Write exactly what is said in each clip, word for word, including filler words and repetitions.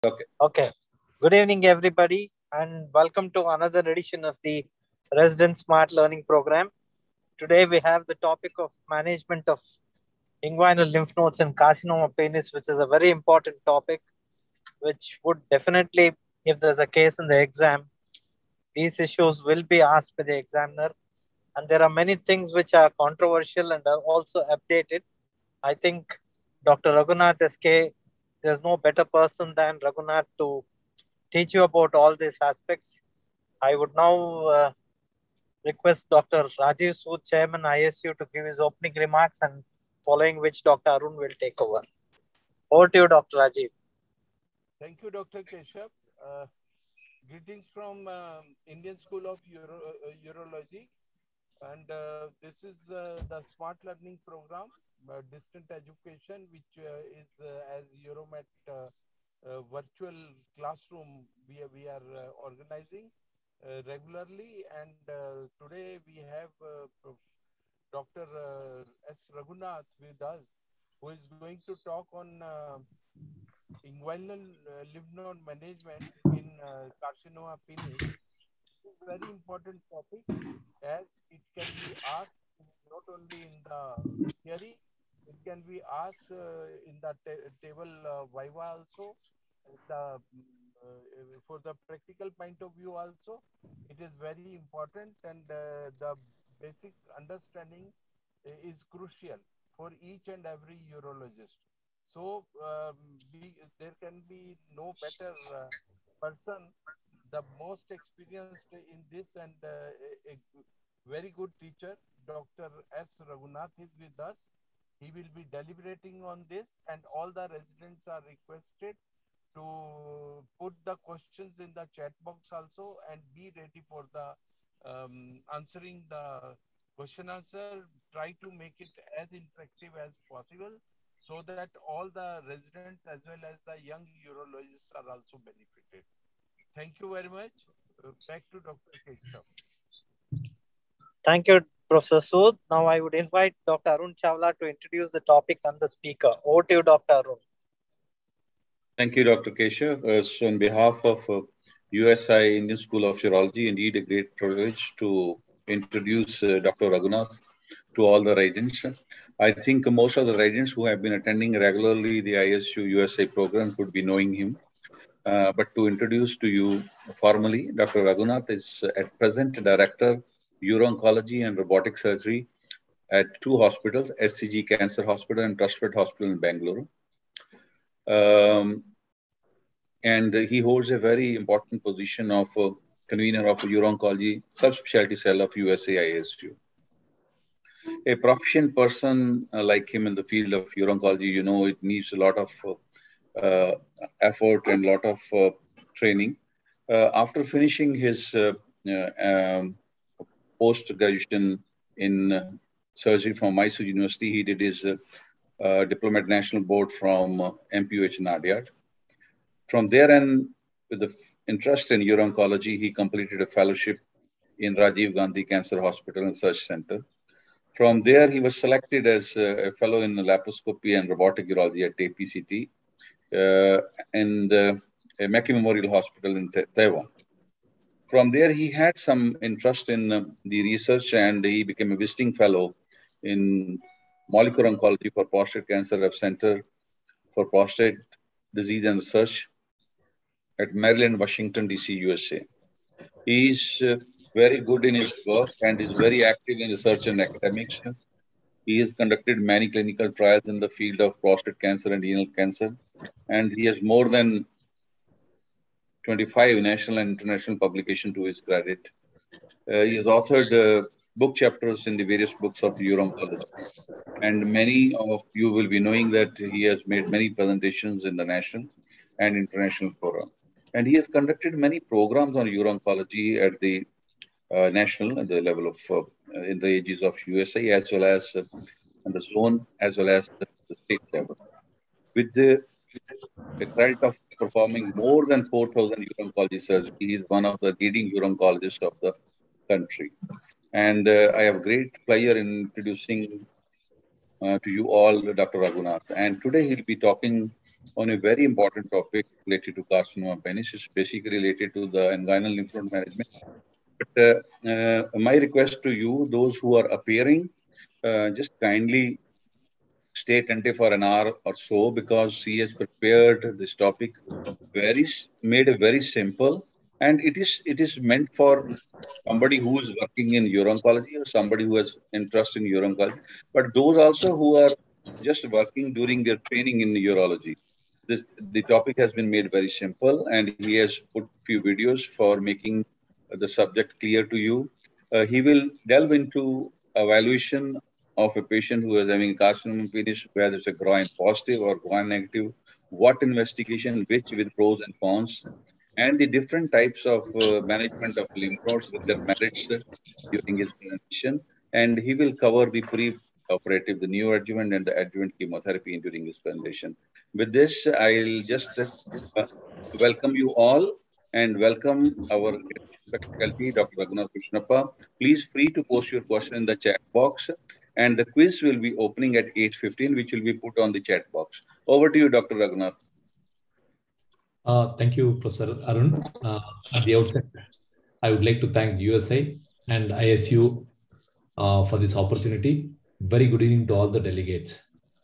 Okay. Okay. Good evening, everybody, and welcome to another edition of the Resident Smart Learning Program. Today, we have the topic of management of inguinal lymph nodes and carcinoma penis, which is a very important topic, which would definitely, if there's a case in the exam, these issues will be asked by the examiner. And there are many things which are controversial and are also updated. I think Doctor Raghunath S K, there's no better person than Raghunath to teach you about all these aspects. I would now uh, request Doctor Rajiv Sood, Chairman I S U, to give his opening remarks, and following which Doctor Arun will take over. Over to you, Doctor Rajiv. Thank you, Doctor Keshav. Uh, greetings from uh, Indian School of Uro uh, Urology. And uh, this is uh, the Smart Learning Program, uh, distant education, which uh, is uh, as Euromet uh, uh, virtual classroom we, we are uh, organizing uh, regularly. And uh, today we have uh, Doctor Uh, S. Raghunath with us, who is going to talk on uh, inguinal uh, lymph node management in uh, carcinoma penis. This is a very important topic, as it can be asked not only in the theory, it can be asked uh, in the ta table uh, viva also. The uh, for the practical point of view also, it is very important, and uh, the basic understanding is crucial for each and every urologist. So um, we, there can be no better uh, person, the most experienced in this, and uh, a, a very good teacher, Doctor S. Raghunath is with us. He will be deliberating on this, and all the residents are requested to put the questions in the chat box also, and be ready for the um, answering the question answer. Try to make it as interactive as possible, so that all the residents as well as the young urologists are also benefited. Thank you very much. Uh, back to Doctor Keshav. Thank you, Professor Sood. Now I would invite Doctor Arun Chawla to introduce the topic and the speaker. Over to you, Doctor Arun. Thank you, Doctor Keshav. Uh, so on behalf of uh, U S I Indian School of Urology, indeed a great privilege to introduce uh, Doctor Raghunath to all the residents. I think most of the residents who have been attending regularly the I S U U S A program could be knowing him. Uh, but to introduce to you formally, Doctor Raghunath is uh, at present Director, Uro-Oncology and Robotic Surgery at two hospitals, S C G Cancer Hospital and Trustfed Hospital in Bangalore. Um, and he holds a very important position of uh, convener of Uro-Oncology subspecialty cell of U S A I S U. A proficient person uh, like him in the field of Uro-Oncology, you know, it needs a lot of uh, uh, effort and a lot of uh, training. Uh, after finishing his uh, uh, um, post-graduation in uh, surgery from Mysore University, he did his uh, uh, diploma at National Board from uh, M P U H Nadiad. From there, and with the interest in uro-oncology, he completed a fellowship in Rajiv Gandhi Cancer Hospital and Research Center. From there, he was selected as a fellow in laparoscopy and robotic urology at A P C T uh, and uh, a Mackey Memorial Hospital in Taiwan. From there, he had some interest in uh, the research, and he became a visiting fellow in molecular oncology for prostate cancer at Center for Prostate Disease and Research at Maryland, Washington, D C, U S A. He is uh, very good in his work and is very active in research and academics. He has conducted many clinical trials in the field of prostate cancer and renal cancer, and he has more than twenty-five national and international publications to his credit. Uh, he has authored uh, book chapters in the various books of uro-oncology, and many of you will be knowing that he has made many presentations in the national and international forum. And he has conducted many programs on uro-oncology at the uh, national, at the level of, uh, in the ages of U S A, as well as uh, in the zone, as well as the state level. With the, the credit of performing more than four thousand uro-oncology surgery, he is one of the leading uro-oncologists of the country. And uh, I have great pleasure in introducing uh, to you all Doctor Raghunath. And today he'll be talking on a very important topic related to carcinoma penis. It's basically related to the inguinal lymph node management. But uh, uh, my request to you, those who are appearing, uh, just kindly stay attentive for an hour or so, because he has prepared this topic very made it very simple, and it is it is meant for somebody who is working in uro-oncology or somebody who has interest in uro-oncology, but those also who are just working during their training in urology. This the topic has been made very simple, and he has put few videos for making the subject clear to you. Uh, he will delve into evaluation of a patient who is having carcinoma penis, whether it's a groin positive or groin negative, what investigation, which with pros and cons, and the different types of uh, management of lymph nodes with their merits uh, during his presentation. And he will cover the pre-operative, the neoadjuvant and the adjuvant chemotherapy during his presentation. With this, I'll just uh, welcome you all and welcome our faculty, Doctor Raghunath Krishnappa. Please free to post your question in the chat box, and the quiz will be opening at eight fifteen, which will be put on the chat box. Over to you, Doctor Raghunath. Uh, thank you, Professor Arun. Uh, at the outset, I would like to thank U S I and I S U uh, for this opportunity. Very good evening to all the delegates.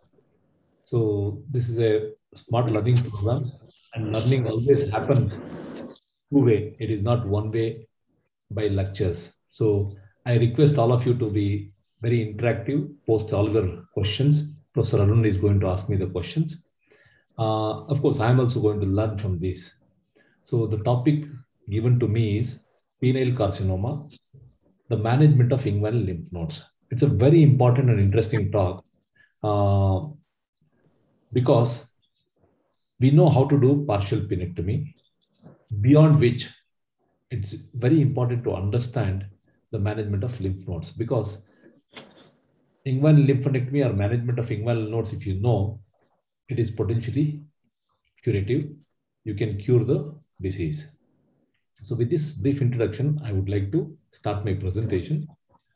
So this is a smart learning program, and learning always happens two way. It is not one way by lectures. So I request all of you to be very interactive, post all your questions. Professor Arun is going to ask me the questions. Uh, of course, I'm also going to learn from this. So the topic given to me is penile carcinoma, the management of inguinal lymph nodes. It's a very important and interesting talk uh, because we know how to do partial penectomy, beyond which it's very important to understand the management of lymph nodes, because inguinal lymphadenectomy or management of inguinal nodes, if you know, it is potentially curative. You can cure the disease. So with this brief introduction, I would like to start my presentation.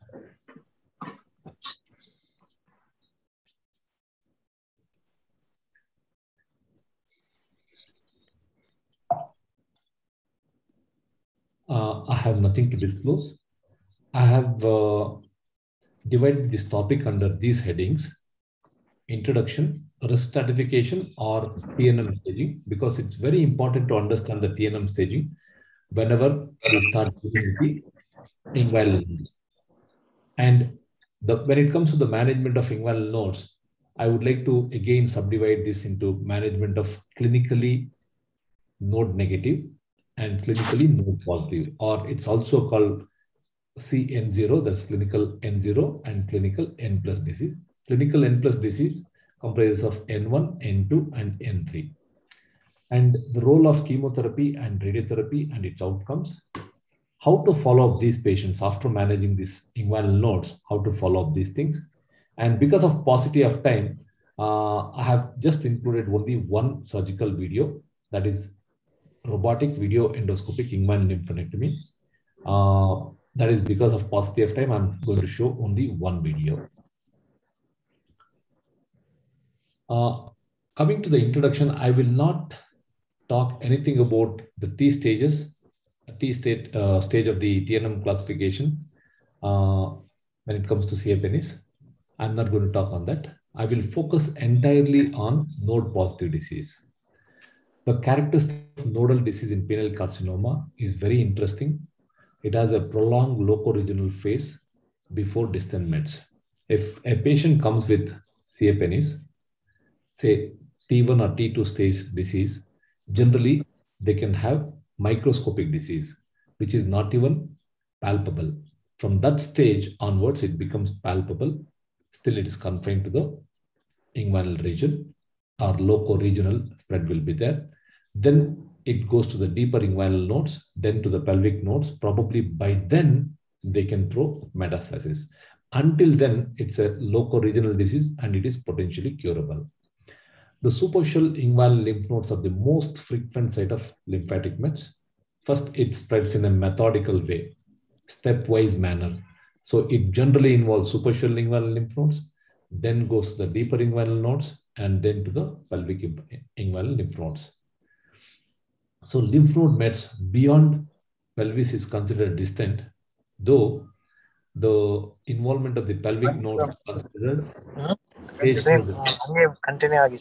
Uh, I have nothing to disclose. I have uh, divided this topic under these headings: introduction, risk stratification, or T N M staging, because it's very important to understand the T N M staging whenever we start using the inguinal nodes. And the, when it comes to the management of inguinal nodes, I would like to again subdivide this into management of clinically node negative and clinically node positive, or it's also called C N zero, that's clinical N zero, and clinical N plus disease. Clinical N plus disease comprises of N one, N two, and N three. And the role of chemotherapy and radiotherapy and its outcomes, how to follow up these patients after managing these inguinal nodes, how to follow up these things. And because of paucity of time, uh, I have just included only one surgical video, that is robotic video endoscopic inguinal lymphadenectomy. Uh, that is because of paucity of time, I'm going to show only one video. Uh, coming to the introduction, I will not talk anything about the T stages, T state uh, stage of the T N M classification uh, when it comes to C A penis. I'm not going to talk on that. I will focus entirely on node positive disease. The characteristic of nodal disease in penile carcinoma is very interesting. It has a prolonged locoregional phase before distant mets. If a patient comes with C A penis, say T one or T two stage disease, generally they can have microscopic disease, which is not even palpable. From that stage onwards, it becomes palpable. Still, it is confined to the inguinal region, or locoregional spread will be there. Then it goes to the deeper inguinal nodes, then to the pelvic nodes. Probably by then, they can throw metastasis. Until then, it's a locoregional disease and it is potentially curable. The superficial inguinal lymph nodes are the most frequent site of lymphatic mets. First, it spreads in a methodical way, stepwise manner. So it generally involves superficial inguinal lymph nodes, then goes to the deeper inguinal nodes, and then to the pelvic inguinal lymph nodes. So lymph node mets beyond pelvis is considered distant, though the involvement of the pelvic nodes is considered stage two. Continue.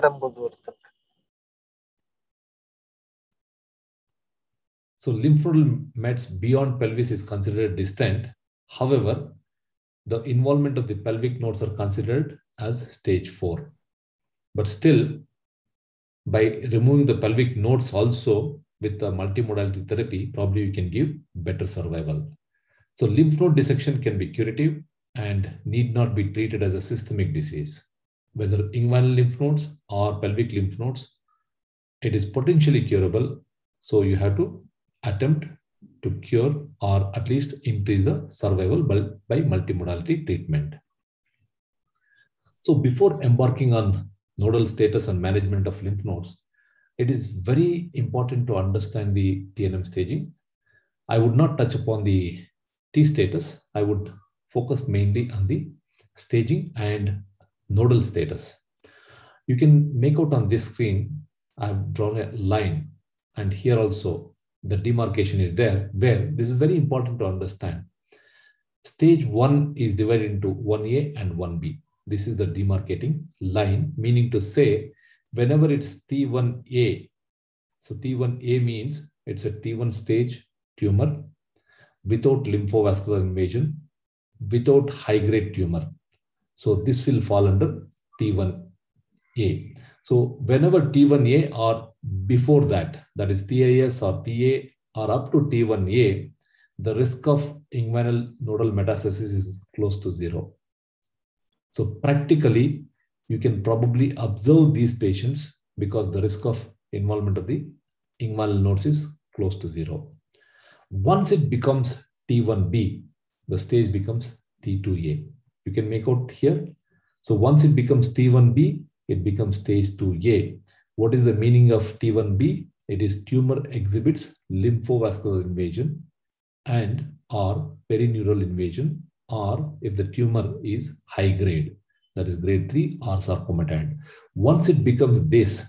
So lymph nodal mets beyond pelvis is considered distant. However, the involvement of the pelvic nodes are considered as stage four. But still, by removing the pelvic nodes also with the multimodality therapy, probably you can give better survival. So lymph node dissection can be curative and need not be treated as a systemic disease. Whether inguinal lymph nodes or pelvic lymph nodes, it is potentially curable. So you have to attempt to cure or at least increase the survival by, by multimodality treatment. So before embarking on nodal status and management of lymph nodes, it is very important to understand the T N M staging. I would not touch upon the T status. I would focus mainly on the staging and nodal status. You can make out on this screen, I have drawn a line, and here also the demarcation is there, where this is very important to understand. Stage one is divided into one A and one B. This is the demarcating line, meaning to say, whenever it's T one A, so T one A means it's a T one stage tumor without lymphovascular invasion, without high-grade tumor. So this will fall under T one A. So whenever T one A or before that, that is T I S or T A or up to T one A, the risk of inguinal nodal metastasis is close to zero. So practically, you can probably observe these patients because the risk of involvement of the inguinal nodes is close to zero. Once it becomes T one B, the stage becomes T two A. You can make out here. So once it becomes T one B, it becomes stage two A. What is the meaning of T one B? It is tumor exhibits lymphovascular invasion and or perineural invasion, or if the tumor is high grade, that is grade three or sarcomatoid. Once it becomes this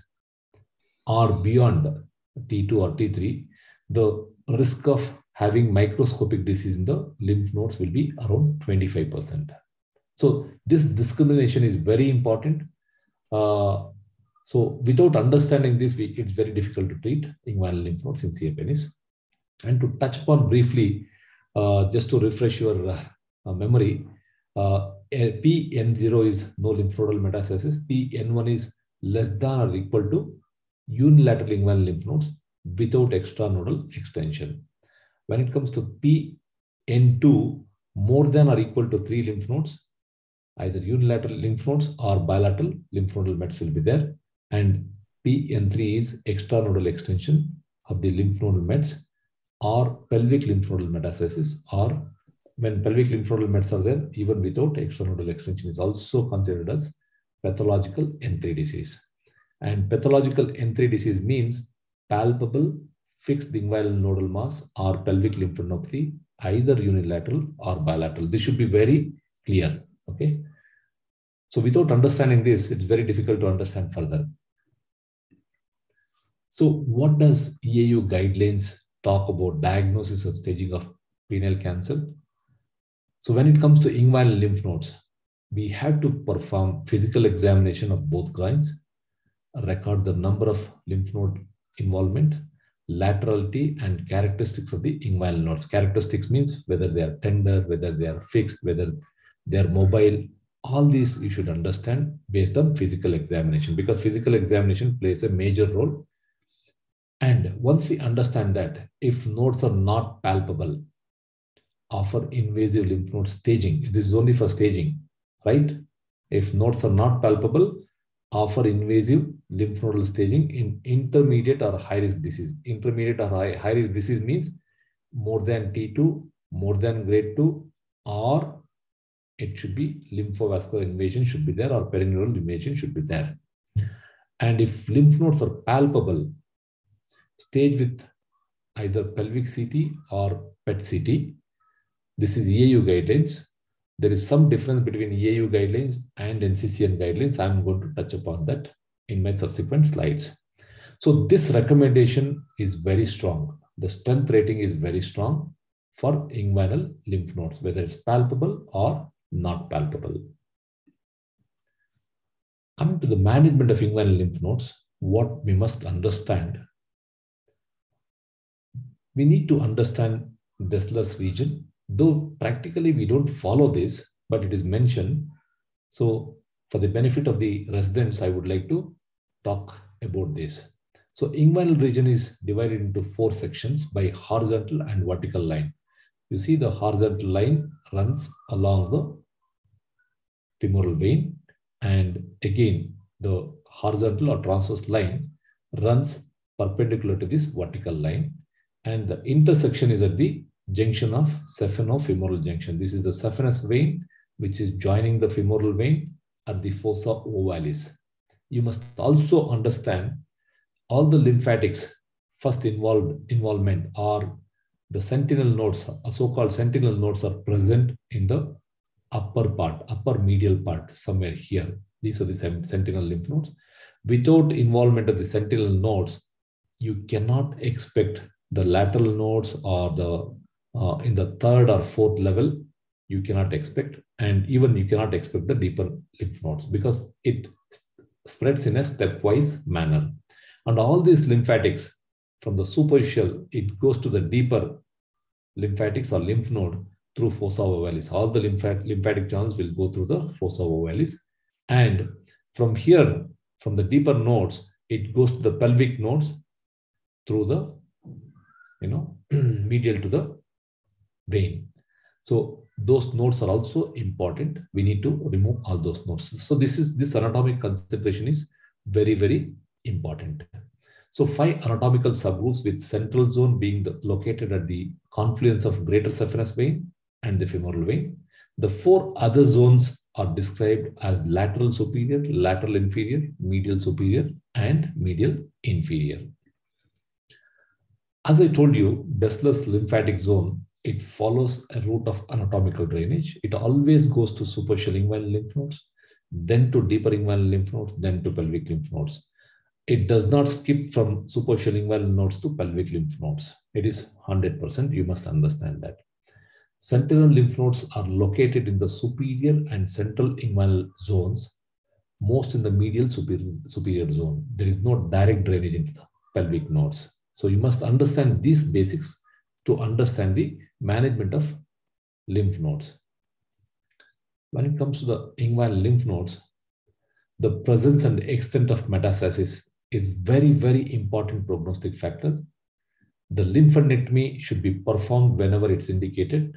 or beyond T two or T three, the risk of having microscopic disease in the lymph nodes will be around twenty-five percent. So this discrimination is very important. Uh, so without understanding this, we, it's very difficult to treat inguinal lymph nodes in C A penis. And to touch upon briefly, uh, just to refresh your uh, uh, memory, uh, P N zero is no lymphnodal metastasis. P N one is less than or equal to unilateral inguinal lymph nodes without extranodal extension. When it comes to P N two, more than or equal to three lymph nodes, either unilateral lymph nodes or bilateral lymph nodal mets will be there. And P N three is extranodal extension of the lymph nodal mets or pelvic lymph nodal metastasis, or when pelvic lymph nodal mets are there, even without extranodal extension is also considered as pathological N three disease. And pathological N three disease means palpable fixed inguinal nodal mass or pelvic lymphadenopathy, either unilateral or bilateral. This should be very clear. Okay. So without understanding this, it's very difficult to understand further. So what does E A U guidelines talk about diagnosis and staging of penile cancer? So when it comes to inguinal lymph nodes, we have to perform physical examination of both groins, record the number of lymph node involvement, laterality, and characteristics of the inguinal nodes. Characteristics means whether they are tender, whether they are fixed, whether they are mobile. All these you should understand based on physical examination, because physical examination plays a major role. And once we understand that, if nodes are not palpable, offer invasive lymph node staging. This is only for staging, right? If nodes are not palpable, offer invasive lymph nodal staging in intermediate or high risk disease. Intermediate or high, high risk disease means more than T two, more than grade two, or it should be lymphovascular invasion should be there, or perineural invasion should be there. And if lymph nodes are palpable, stage with either pelvic C T or P E T C T. This is E A U guidelines. there is some difference between E A U guidelines and N C C N guidelines. I'm going to touch upon that in my subsequent slides. So this recommendation is very strong. The strength rating is very strong for inguinal lymph nodes, whether it's palpable or not palpable. Coming to the management of inguinal lymph nodes, what we must understand, we need to understand Dessler's region, though practically we don't follow this, but it is mentioned. So for the benefit of the residents, I would like to talk about this. So inguinal region is divided into four sections by horizontal and vertical line. You see the horizontal line runs along the femoral vein, and again the horizontal or transverse line runs perpendicular to this vertical line, and the intersection is at the junction of saphenofemoral junction. This is the saphenous vein which is joining the femoral vein at the fossa ovalis. You must also understand all the lymphatics first involved involvement are the sentinel nodes, so-called sentinel nodes are present in the upper part, upper medial part, somewhere here. These are the sentinel lymph nodes. Without involvement of the sentinel nodes, you cannot expect the lateral nodes or the uh, in the third or fourth level, you cannot expect, and even you cannot expect the deeper lymph nodes because it spreads in a stepwise manner. And all these lymphatics from the superficial, it goes to the deeper lymphatics or lymph node through fossa ovalis. All the lymphatic, lymphatic channels will go through the fossa ovalis. And from here, from the deeper nodes, it goes to the pelvic nodes through the, you know, medial to the vein. So those nodes are also important. We need to remove all those nodes. So this is this anatomic consideration is very, very important. So five anatomical subgroups with central zone being the, located at the confluence of greater saphenous vein and the femoral vein. The four other zones are described as lateral superior, lateral inferior, medial superior, and medial inferior. As I told you, Dessler's lymphatic zone, it follows a route of anatomical drainage. It always goes to superficial inguinal lymph nodes, then to deeper inguinal lymph nodes, then to pelvic lymph nodes. It does not skip from superficial inguinal nodes to pelvic lymph nodes. It is one hundred percent. You must understand that. Sentinel lymph nodes are located in the superior and central inguinal zones, most in the medial superior, superior zone. There is no direct drainage into the pelvic nodes. So you must understand these basics to understand the management of lymph nodes. When it comes to the inguinal lymph nodes, the presence and extent of metastasis is very, very important prognostic factor. The lymphadenectomy should be performed whenever it's indicated.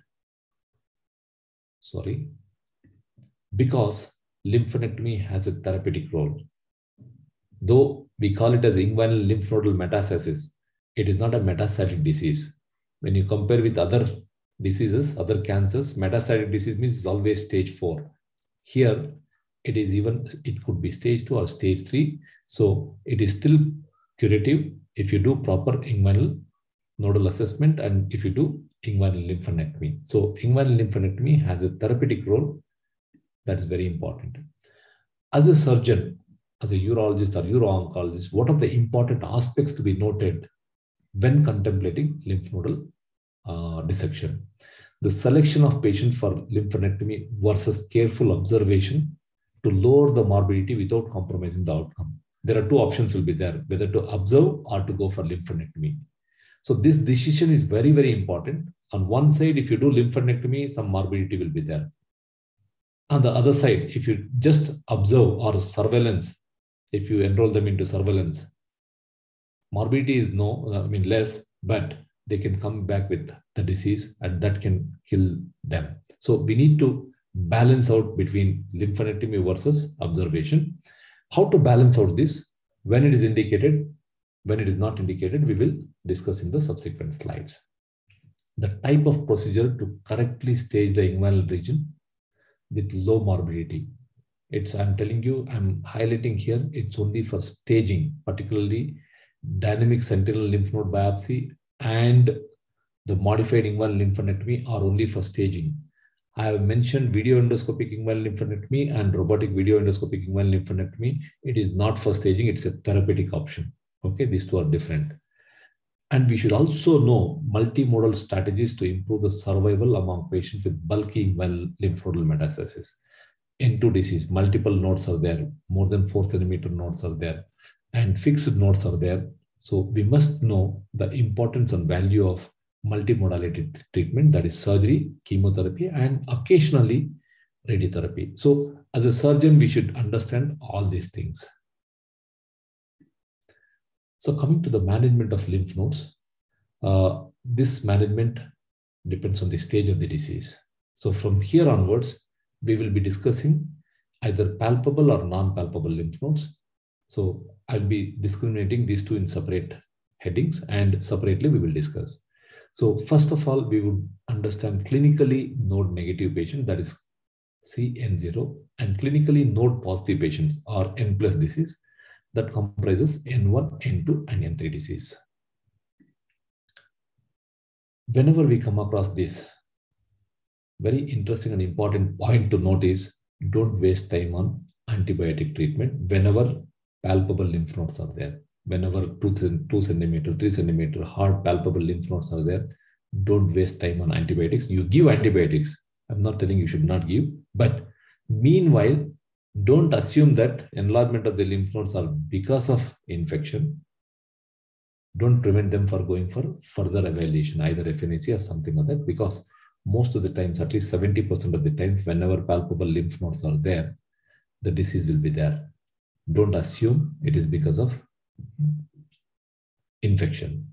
Sorry, because lymphadenectomy has a therapeutic role. Though we call it as inguinal lymph nodal metastasis, it is not a metastatic disease. When you compare with other diseases, other cancers, metastatic disease means it's always stage four. Here, it is even, it could be stage two or stage three. So it is still curative if you do proper inguinal nodal assessment and if you do inguinal lymphadenectomy. So inguinal lymphadenectomy has a therapeutic role that is very important. As a surgeon, as a urologist or uro-oncologist, what are the important aspects to be noted when contemplating lymph nodal uh, dissection? The selection of patient for lymphadenectomy versus careful observation to lower the morbidity without compromising the outcome. There are two options will be there, whether to observe or to go for lymphadenectomy. So this decision is very, very important. On one side, if you do lymphadenectomy, some morbidity will be there. On the other side, if you just observe or surveillance, if you enroll them into surveillance, morbidity is no, I mean less, but they can come back with the disease and that can kill them. So we need to balance out between lymphadenectomy versus observation. How to balance out this? When it is indicated, when it is not indicated, we will discuss in the subsequent slides. The type of procedure to correctly stage the inguinal region with low morbidity. It's, I'm telling you, I'm highlighting here, it's only for staging, particularly dynamic sentinel lymph node biopsy and the modified inguinal lymphadenectomy are only for staging. I have mentioned video endoscopic inguinal lymphadenectomy and robotic video endoscopic inguinal lymphadenectomy. It is not for staging, it's a therapeutic option. Okay, these two are different. And we should also know multimodal strategies to improve the survival among patients with bulky inguinal lymph nodal metastasis. N two disease, multiple nodes are there, more than four centimeter nodes are there, and fixed nodes are there. So we must know the importance and value of multimodality treatment, that is surgery, chemotherapy, and occasionally radiotherapy. So as a surgeon, we should understand all these things. So coming to the management of lymph nodes, uh, this management depends on the stage of the disease. So from here onwards, we will be discussing either palpable or non-palpable lymph nodes. So I'll be discriminating these two in separate headings, and separately we will discuss. So first of all, we would understand clinically node negative patient, that is C N zero, and clinically node positive patients or N plus disease, that comprises N one, N two, and N three disease. Whenever we come across this, very interesting and important point to note is, don't waste time on antibiotic treatment whenever palpable lymph nodes are there. Whenever two, two centimeter, three centimeter hard palpable lymph nodes are there, don't waste time on antibiotics. You give antibiotics. I'm not telling you should not give, but meanwhile, don't assume that enlargement of the lymph nodes are because of infection. Don't prevent them for going for further evaluation, either F N A C or something like that, because most of the times, at least seventy percent of the times, whenever palpable lymph nodes are there, the disease will be there. Don't assume it is because of infection.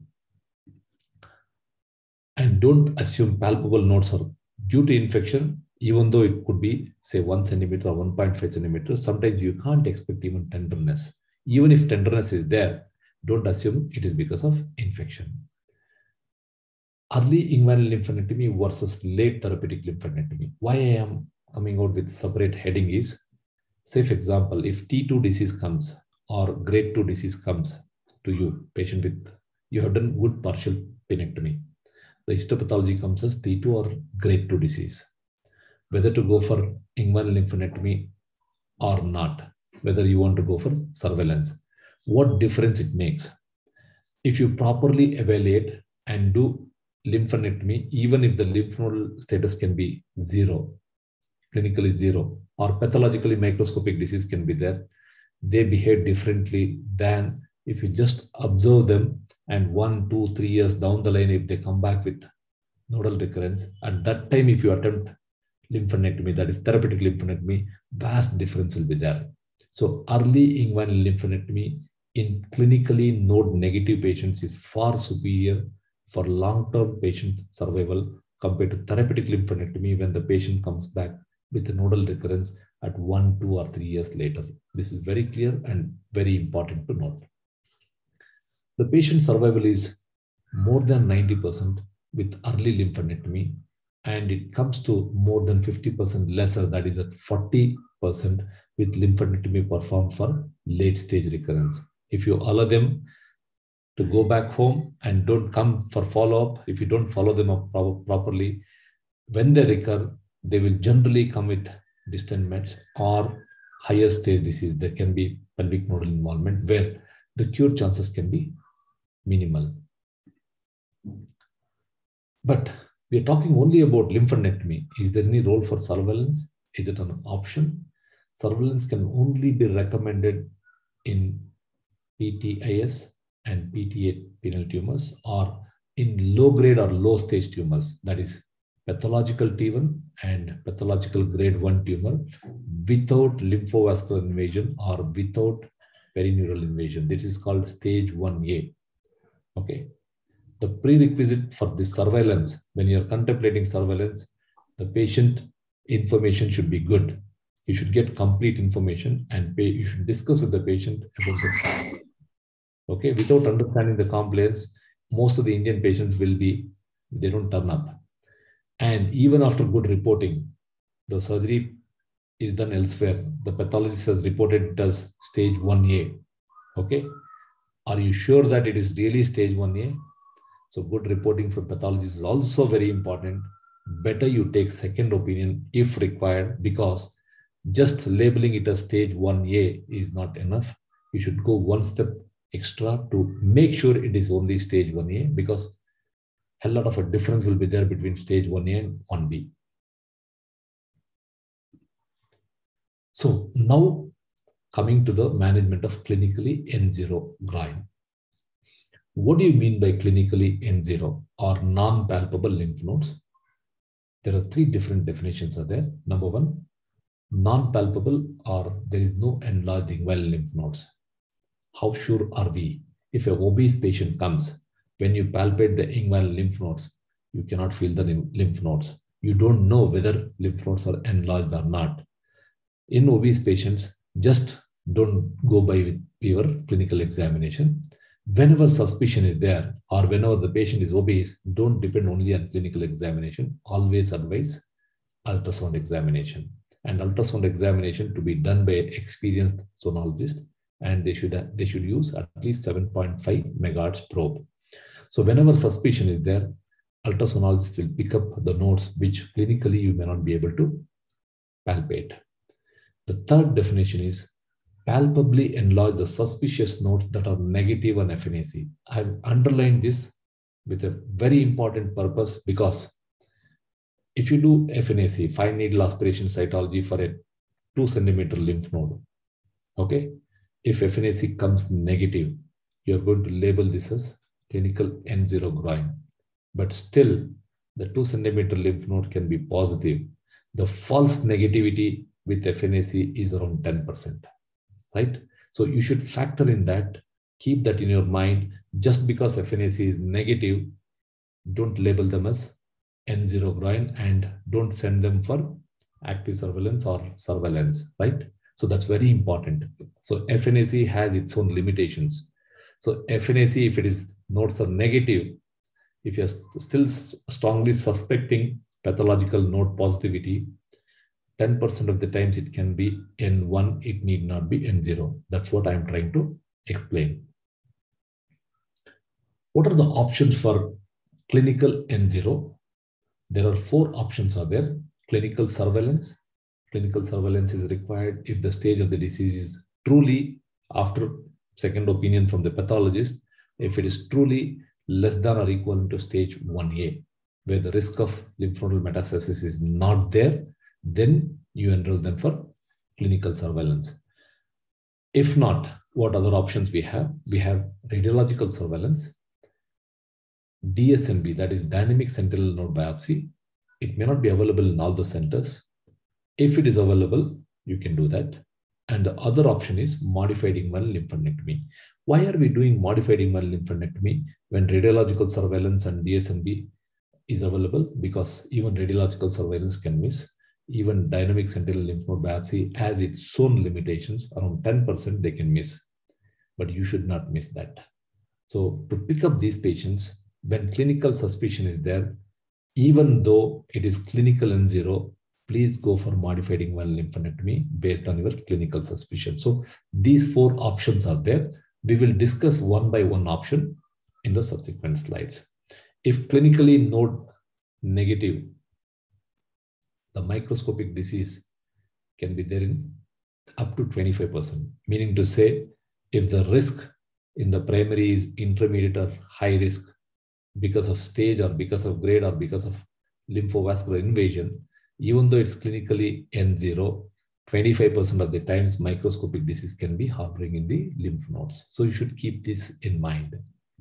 And don't assume palpable nodes are due to infection, even though it could be, say, one centimeter or one point five centimeters. Sometimes you can't expect even tenderness. Even if tenderness is there, don't assume it is because of infection. Early inguinal lymphadenectomy versus late therapeutic lymphadenectomy. Why I am coming out with separate heading is, say for example, if T two disease comes or grade two disease comes to you, patient with, you have done good partial penectomy. The histopathology comes as T two or grade two disease. Whether to go for inguinal lymphadenectomy or not, whether you want to go for surveillance, what difference it makes. If you properly evaluate and do lymphadenectomy, even if the lymph nodal status can be zero, clinically zero, or pathologically microscopic disease can be there, they behave differently than if you just observe them and one, two, three years down the line, if they come back with nodal recurrence, at that time, if you attempt lymphadenectomy, that is therapeutic lymphadenectomy, vast difference will be there. So early inguinal lymphadenectomy in clinically node negative patients is far superior for long-term patient survival compared to therapeutic lymphadenectomy when the patient comes back with a nodal recurrence at one, two, or three years later. This is very clear and very important to note. The patient survival is more than ninety percent with early lymphadenectomy, and it comes to more than fifty percent lesser, that is at forty percent with lymphadenectomy performed for late stage recurrence. If you allow them to go back home and don't come for follow-up, if you don't follow them up pro properly, when they recur, they will generally come with distant mets or higher stage disease. There can be pelvic nodal involvement where the cure chances can be minimal. But we are talking only about lymphadenectomy. Is there any role for surveillance? Is it an option? Surveillance can only be recommended in P T I S and P T A penile tumors, or in low grade or low stage tumors, that is pathological T one and pathological grade one tumor without lymphovascular invasion or without perineural invasion. This is called stage one A. Okay. The prerequisite for this surveillance, when you're contemplating surveillance, the patient information should be good. You should get complete information and pay, you should discuss with the patient about the okay, without understanding the complaints, most of the Indian patients will be, they don't turn up. And even after good reporting, the surgery is done elsewhere. The pathologist has reported it as stage one A. Okay. Are you sure that it is really stage one A? So good reporting from pathologists is also very important. better you take second opinion if required, because just labeling it as stage one A is not enough. You should go one step extra to make sure it is only stage one A, because a lot of a difference will be there between stage one A and one B. So now coming to the management of clinically N zero groin. What do you mean by clinically N zero or non-palpable lymph nodes? There are three different definitions are there. Number one, non-palpable or there is no enlarged inguinal lymph nodes. How sure are we? If an obese patient comes, when you palpate the inguinal lymph nodes, you cannot feel the lymph nodes. You don't know whether lymph nodes are enlarged or not. In obese patients, just don't go by with your clinical examination. Whenever suspicion is there or whenever the patient is obese, don't depend only on clinical examination. Always advise ultrasound examination. And ultrasound examination to be done by an experienced sonologist, and they should, they should use at least seven point five megahertz probe. So whenever suspicion is there, ultrasonologist will pick up the nodes which clinically you may not be able to palpate. The third definition is palpably enlarge the suspicious nodes that are negative on F N A C. I've underlined this with a very important purpose, because if you do F N A C, fine needle aspiration cytology for a two centimeter lymph node, okay, if F N A C comes negative, you're going to label this as clinical N zero groin. But still, the two centimeter lymph node can be positive. The false negativity with F N A C is around ten percent, right? So you should factor in that, keep that in your mind. Just because F N A C is negative, don't label them as N zero groin and don't send them for active surveillance or surveillance, right? So that's very important. So F N A C has its own limitations. So F N A C, if it is nodes are negative, if you're still strongly suspecting pathological node positivity, ten percent of the times it can be N one, it need not be N zero. That's what I'm trying to explain. What are the options for clinical N zero? There are four options are there. Clinical surveillance. Clinical surveillance is required if the stage of the disease is truly, after second opinion from the pathologist, if it is truly less than or equal to stage one A, where the risk of lymph nodal metastasis is not there, then you enroll them for clinical surveillance. If not, what other options we have? We have radiological surveillance, D S N B, that is dynamic sentinel node biopsy. It may not be available in all the centers. If it is available, you can do that. And the other option is modified inguinal lymphadenectomy. Why are we doing modified inguinal lymphadenectomy when radiological surveillance and D S N B is available? Because even radiological surveillance can miss. Even dynamic sentinel lymph node biopsy has its own limitations. Around ten percent they can miss, but you should not miss that. So to pick up these patients, when clinical suspicion is there, even though it is clinical N zero, please go for modified inguinal lymphadenectomy based on your clinical suspicion. So these four options are there. We will discuss one by one option in the subsequent slides. If clinically node negative, the microscopic disease can be there in up to twenty-five percent, meaning to say, if the risk in the primary is intermediate or high risk because of stage or because of grade or because of lymphovascular invasion, even though it's clinically N zero, twenty-five percent of the times microscopic disease can be harboring in the lymph nodes. So you should keep this in mind.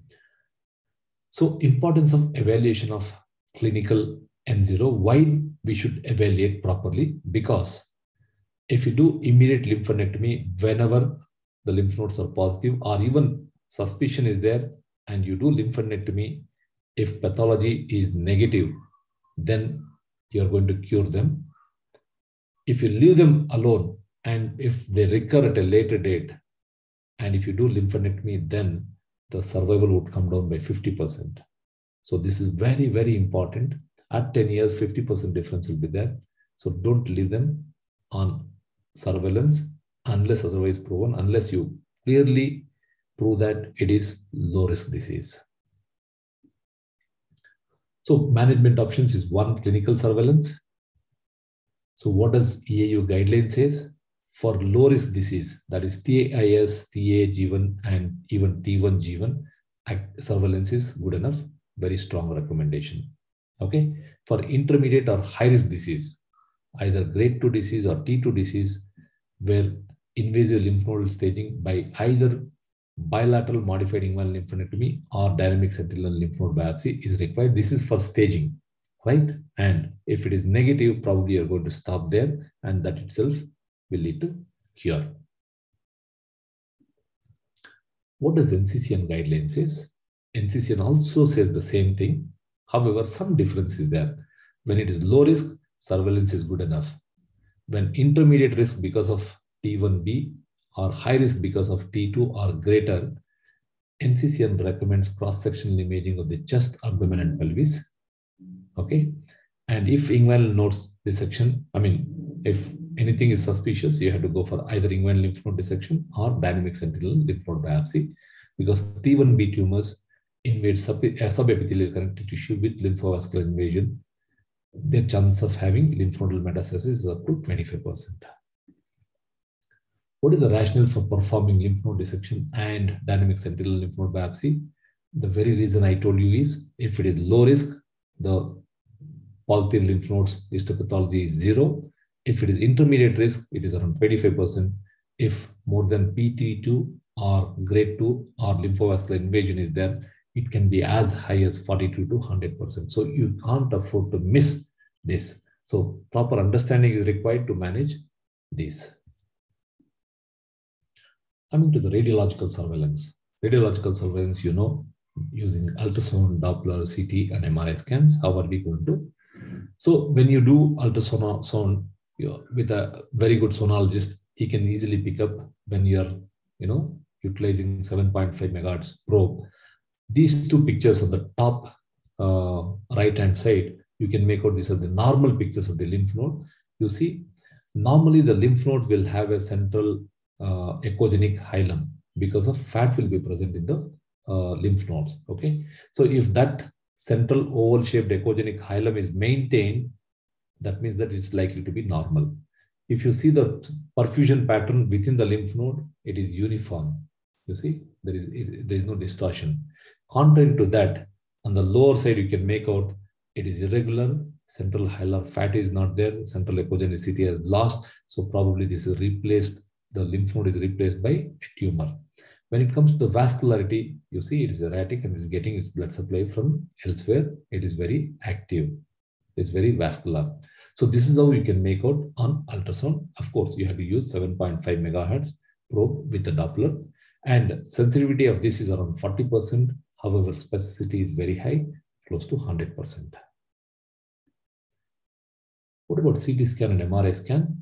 So importance of evaluation of clinical N zero, why we should evaluate properly? Because if you do immediate lymphadenectomy whenever the lymph nodes are positive or even suspicion is there and you do lymphadenectomy, if pathology is negative, then you're going to cure them. If you leave them alone and if they recur at a later date, and if you do lymphadenectomy, then the survival would come down by fifty percent. So this is very, very important. At ten years, fifty percent difference will be there. So don't leave them on surveillance unless otherwise proven, unless you clearly prove that it is low risk disease. So management options is one, clinical surveillance. So what does E A U guideline says? For low risk disease, that is T I S, T A G one, and even T one G one, surveillance is good enough, very strong recommendation. Okay. For intermediate or high risk disease, either grade two disease or T two disease, where invasive lymph nodal staging by either bilateral modified inguinal lymphadenectomy or dynamic sentinel lymph node biopsy is required. This is for staging, right? And if it is negative, probably you're going to stop there, and that itself will lead to cure. What does N C C N guideline says? N C C N also says the same thing. However, some difference is there. When it is low risk, surveillance is good enough. When intermediate risk because of T one B or high risk because of T two or greater, N C C N recommends cross-sectional imaging of the chest, abdomen, and pelvis. Okay. And if inguinal nodes dissection, I mean, if anything is suspicious, you have to go for either inguinal lymph node dissection or dynamic sentinel lymph node biopsy, because T one B tumors invade sub subepithelial connective tissue with lymphovascular invasion. Their chance of having lymph nodal metastasis is up to twenty-five percent. What is the rationale for performing lymph node dissection and dynamic sentinel lymph node biopsy? The very reason I told you is, if it is low risk, the positive lymph nodes histopathology is zero. If it is intermediate risk, it is around twenty-five percent. If more than P T two or grade two or lymphovascular invasion is there, it can be as high as forty-two to one hundred percent. So you can't afford to miss this. So proper understanding is required to manage this. Coming to the radiological surveillance. Radiological surveillance, you know, using ultrasound, Doppler, C T, and M R I scans. How are we going to? So when you do ultrasound sound, you know, with a very good sonologist, he can easily pick up when you're, you know, utilizing seven point five megahertz probe. These two pictures on the top uh, right-hand side, you can make out these are the normal pictures of the lymph node. You see, normally the lymph node will have a central uh, echogenic hilum because of fat will be present in the uh, lymph nodes. Okay, so if that central oval-shaped echogenic hilum is maintained, that means that it's likely to be normal. If you see the perfusion pattern within the lymph node, it is uniform. You see, there is, it, there is no distortion. Contrary to that, on the lower side, you can make out it is irregular, central hilar fat is not there, central echogenicity has lost. So probably this is replaced, the lymph node is replaced by a tumor. When it comes to the vascularity, you see it is erratic and is getting its blood supply from elsewhere. It is very active. It's very vascular. So this is how you can make out on ultrasound. Of course, you have to use seven point five megahertz probe with the Doppler, and sensitivity of this is around forty percent. However, specificity is very high, close to one hundred percent. What about C T scan and M R I scan?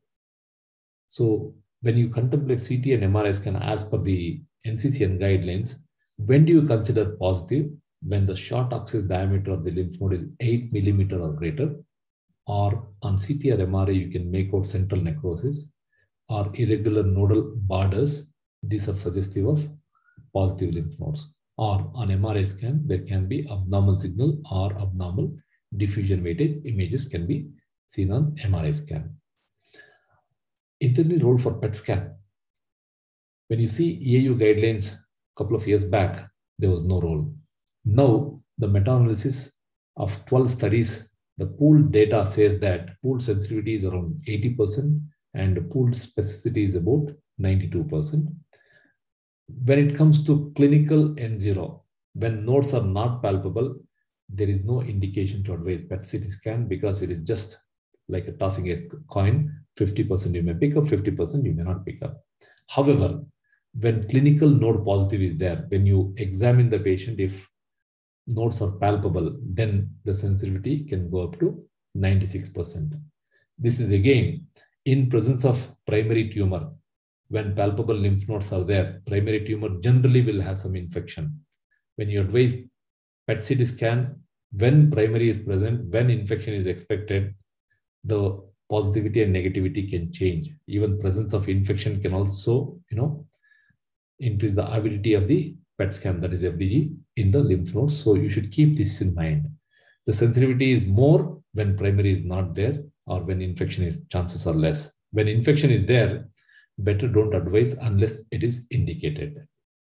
So when you contemplate C T and M R I scan as per the N C C N guidelines, when do you consider positive? When the short axis diameter of the lymph node is eight millimeter or greater, or on C T or M R I, you can make out central necrosis or irregular nodal borders. These are suggestive of positive lymph nodes. Or on M R I scan, there can be abnormal signal or abnormal diffusion weightage images can be seen on M R I scan. Is there any role for P E T scan? When you see E A U guidelines a couple of years back, there was no role. Now, the meta-analysis of twelve studies, the pooled data says that pooled sensitivity is around eighty percent and pooled specificity is about ninety-two percent. When it comes to clinical N zero, when nodes are not palpable, there is no indication to advise P E T C T scan because it is just like a tossing a coin. fifty percent you may pick up, fifty percent you may not pick up. However, when clinical node positive is there, when you examine the patient, if nodes are palpable, then the sensitivity can go up to ninety-six percent. This is again in presence of primary tumor. When palpable lymph nodes are there, primary tumor generally will have some infection. When you advise P E T C T scan, when primary is present, when infection is expected, the positivity and negativity can change. Even presence of infection can also, you know, increase the avidity of the P E T scan, that is F D G, in the lymph nodes. So you should keep this in mind. The sensitivity is more when primary is not there or when infection is chances are less. When infection is there, better don't advise unless it is indicated.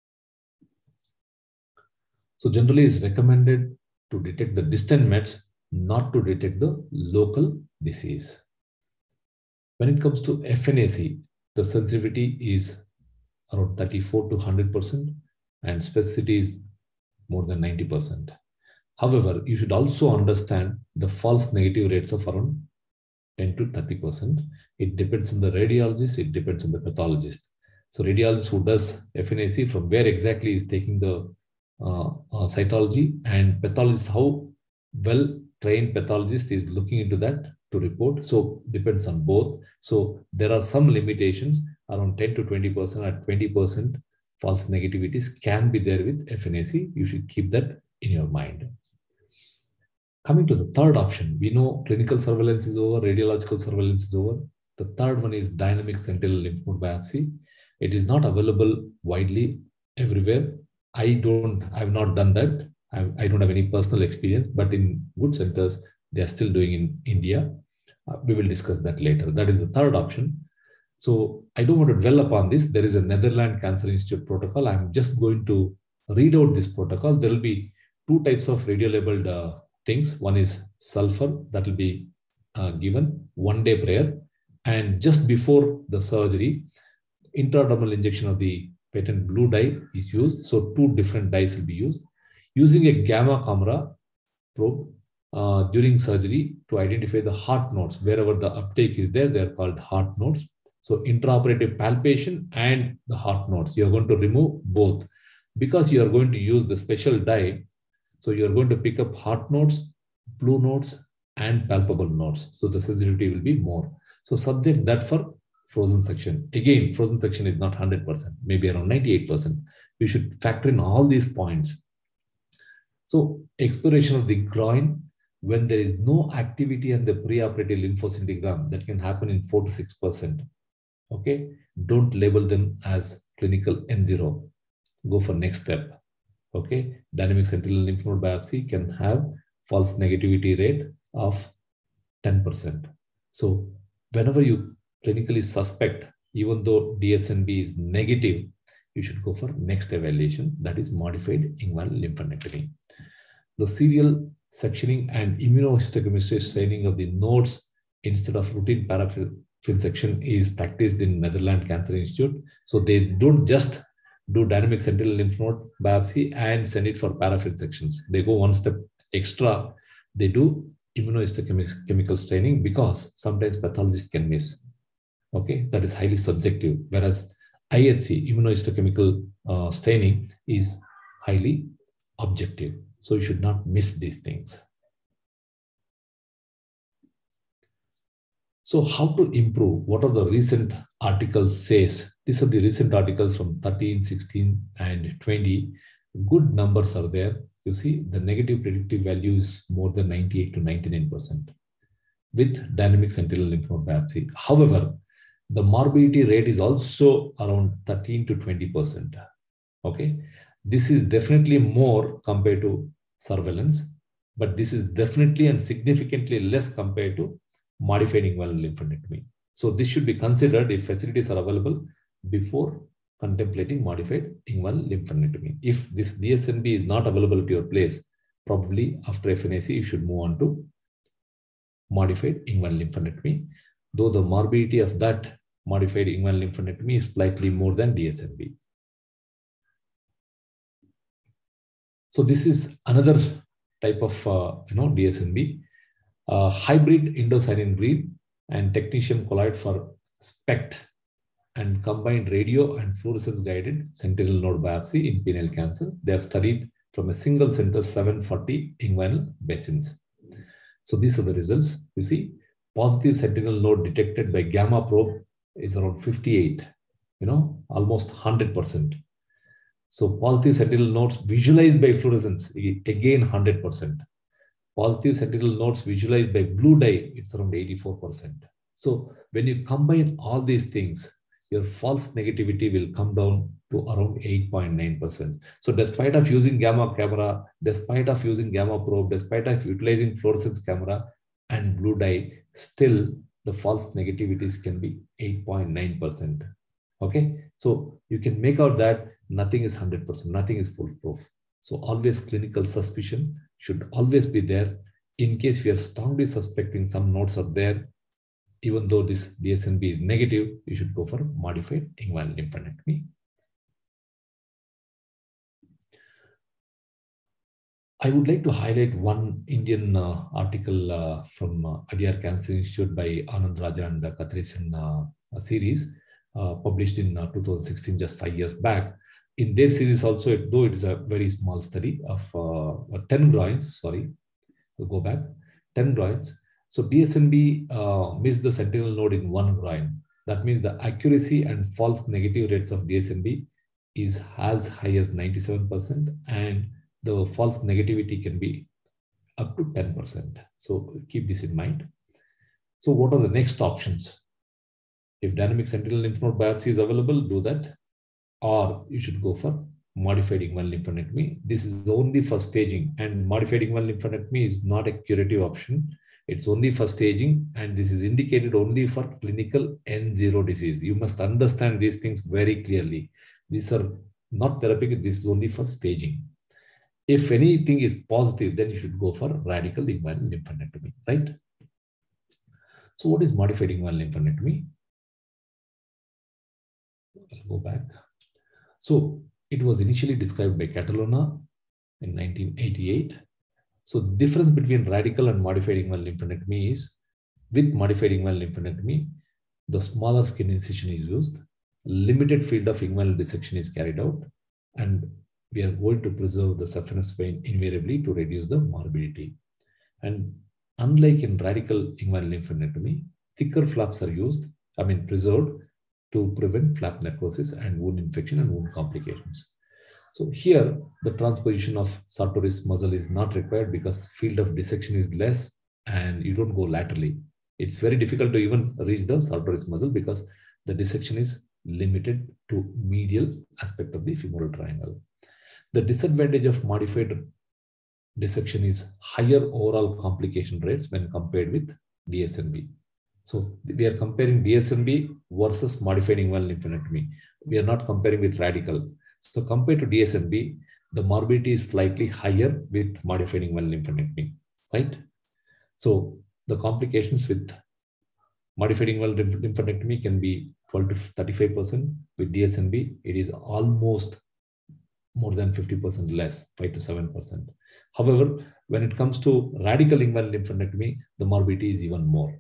So generally it's recommended to detect the distant mets, not to detect the local disease. When it comes to F N A C, the sensitivity is around thirty-four to one hundred percent and specificity is more than ninety percent. However, you should also understand the false negative rates of around ten to thirty percent. It depends on the radiologist, it depends on the pathologist. So radiologist who does F N A C, from where exactly is taking the uh, uh, cytology, and pathologist, how well trained pathologist is looking into that to report. So depends on both. So there are some limitations around ten to twenty percent or twenty percent false negativities can be there with F N A C. You should keep that in your mind. Coming to the third option, we know clinical surveillance is over, radiological surveillance is over. The third one is dynamic sentinel lymph node biopsy. It is not available widely everywhere. I don't, I've not done that. I, I don't have any personal experience, but in good centers, they are still doing in India. Uh, we will discuss that later. That is the third option. So I don't want to dwell upon this. There is a Netherlands Cancer Institute protocol. I'm just going to read out this protocol. There will be two types of radio-labeled uh, things. One is sulfur that will be uh, given one day prior, and just before the surgery, intradermal injection of the patent blue dye is used. So two different dyes will be used. Using a gamma camera probe uh, during surgery to identify the heart nodes. Wherever the uptake is there, they are called heart nodes. So intraoperative palpation and the heart nodes, you are going to remove both. Because you are going to use the special dye, so you are going to pick up heart nodes, blue nodes, and palpable nodes. So the sensitivity will be more. So subject that for frozen section. Again, frozen section is not one hundred percent, maybe around ninety-eight percent. We should factor in all these points. So exploration of the groin, when there is no activity on the preoperative lymphoscintigram, that can happen in four to six percent. Okay, don't label them as clinical N zero. Go for next step. Okay, dynamic sentinel lymph node biopsy can have false negativity rate of ten percent. So whenever you clinically suspect, even though D S N B is negative, you should go for next evaluation, that is modified inguinal lymphadenectomy. The serial sectioning and immunohistochemistry staining of the nodes instead of routine paraffin section is practiced in Netherlands Cancer Institute. So they don't just do dynamic sentinel lymph node biopsy and send it for paraffin sections. They go one step extra. They do immunohistochemical staining because sometimes pathologists can miss. Okay, that is highly subjective. Whereas I H C, immunohistochemical uh, staining, is highly objective. So you should not miss these things. So how to improve? What are the recent articles says? These are the recent articles from thirteen, sixteen, and twenty. Good numbers are there. You see, the negative predictive value is more than ninety-eight to ninety-nine percent with dynamic sentinel lymph node biopsy. However, the morbidity rate is also around thirteen to twenty percent. Okay, this is definitely more compared to surveillance, but this is definitely and significantly less compared to modified inguinal lymphadenectomy. So this should be considered if facilities are available before contemplating modified inguinal lymphadenectomy. If this D S N B is not available at your place, probably after F N A C, you should move on to modified inguinal lymphadenectomy, though the morbidity of that modified inguinal lymphadenectomy is slightly more than D S N B. So this is another type of uh, you know D S N B. Uh, hybrid indocyanine breed and technetium colloid for SPECT and combined radio and fluorescence guided sentinel node biopsy in penile cancer. They have studied from a single center seven forty inguinal basins. So these are the results. You see, positive sentinel node detected by gamma probe is around fifty-eight, you know, almost one hundred percent. So positive sentinel nodes visualized by fluorescence, again one hundred percent. Positive sentinel nodes visualized by blue dye, it's around eighty-four percent. So when you combine all these things, your false negativity will come down to around eight point nine percent. So despite of using gamma camera, despite of using gamma probe, despite of utilizing fluorescence camera and blue dye, still the false negativities can be eight point nine percent. Okay, so you can make out that nothing is one hundred percent, nothing is foolproof. So always clinical suspicion should always be there. In case we are strongly suspecting some nodes are there, even though this D S N B is negative, you should go for modified inguinal lymphadenectomy. I would like to highlight one Indian uh, article uh, from uh, Adyar Cancer Institute by Anand Raja and uh, Kathrisen uh, series uh, published in uh, two thousand sixteen, just five years back. In their series also, though it is a very small study of uh, ten groins, sorry, we'll go back, ten groins. So D S N B uh, missed the sentinel node in one groin. That means the accuracy and false negative rates of D S N B is as high as ninety-seven percent, and the false negativity can be up to ten percent. So keep this in mind. So what are the next options? If dynamic sentinel lymph node biopsy is available, do that. Or you should go for modified inguinal lymphadenectomy. This is only for staging, and modified inguinal lymphadenectomy is not a curative option. It's only for staging, and this is indicated only for clinical N zero disease. You must understand these things very clearly. These are not therapeutic. This is only for staging. If anything is positive, then you should go for radical inguinal lymphadenectomy, right? So what is modified inguinal lymphadenectomy? I'll go back. So it was initially described by Catalona in nineteen eighty-eight. So the difference between radical and modified inguinal lymphadenectomy is, with modified inguinal lymphadenectomy, the smaller skin incision is used, limited field of inguinal dissection is carried out, and we are going to preserve the saphenous vein invariably to reduce the morbidity. And unlike in radical inguinal lymphadenectomy, thicker flaps are used, I mean preserved, to prevent flap necrosis and wound infection and wound complications. So here, the transposition of sartorius muscle is not required because field of dissection is less and you don't go laterally. It's very difficult to even reach the sartorius muscle because the dissection is limited to medial aspect of the femoral triangle. The disadvantage of modified dissection is higher overall complication rates when compared with D S N B. So we are comparing D S N B versus modified inguinal lymphadenectomy. We are not comparing with radical. So compared to D S N B, the morbidity is slightly higher with modified inguinal lymphadenectomy, right? So the complications with modified inguinal lymphadenectomy can be twelve to thirty-five percent. With D S N B, it is almost more than fifty percent less, five to seven percent. However, when it comes to radical inguinal lymphadenectomy, the morbidity is even more.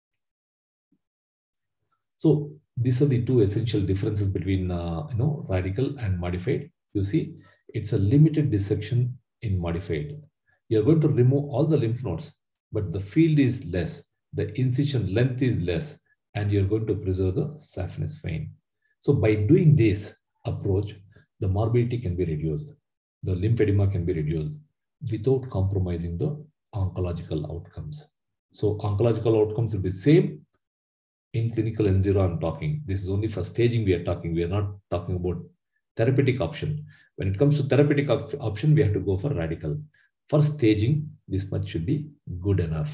So these are the two essential differences between uh, you know, radical and modified. You see, it's a limited dissection in modified. You're going to remove all the lymph nodes, but the field is less, the incision length is less, and you're going to preserve the saphenous vein. So by doing this approach, the morbidity can be reduced, the lymphedema can be reduced without compromising the oncological outcomes. So oncological outcomes will be same. In clinical N zero, I'm talking. This is only for staging we are talking. We are not talking about therapeutic option. When it comes to therapeutic op option, we have to go for radical. For staging, this much should be good enough.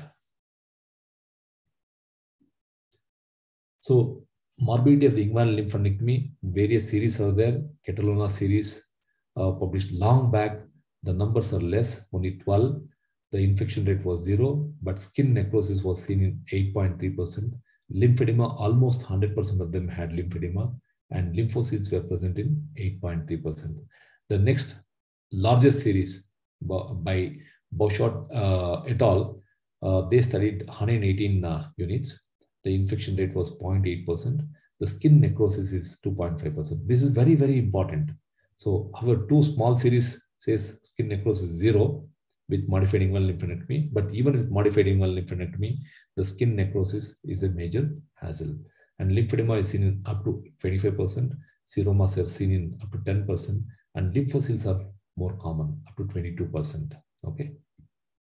So morbidity of the inguinal lymphadenectomy, various series are there. Catalona series uh, published long back. The numbers are less, only twelve. The infection rate was zero, but skin necrosis was seen in eight point three percent. Lymphedema, almost one hundred percent of them had lymphedema, and lymphocytes were present in eight point three percent. The next largest series by Bouchard uh, et al., uh, they studied one hundred eighteen uh, units. The infection rate was zero point eight percent. The skin necrosis is two point five percent. This is very, very important. So our two small series says skin necrosis zero with modified inguinal lymphadenectomy, but even with modified inguinal lymphadenectomy, the skin necrosis is a major hassle. And lymphedema is seen in up to twenty-five percent, seromas are seen in up to ten percent, and lymphocytes are more common, up to twenty-two percent. Okay.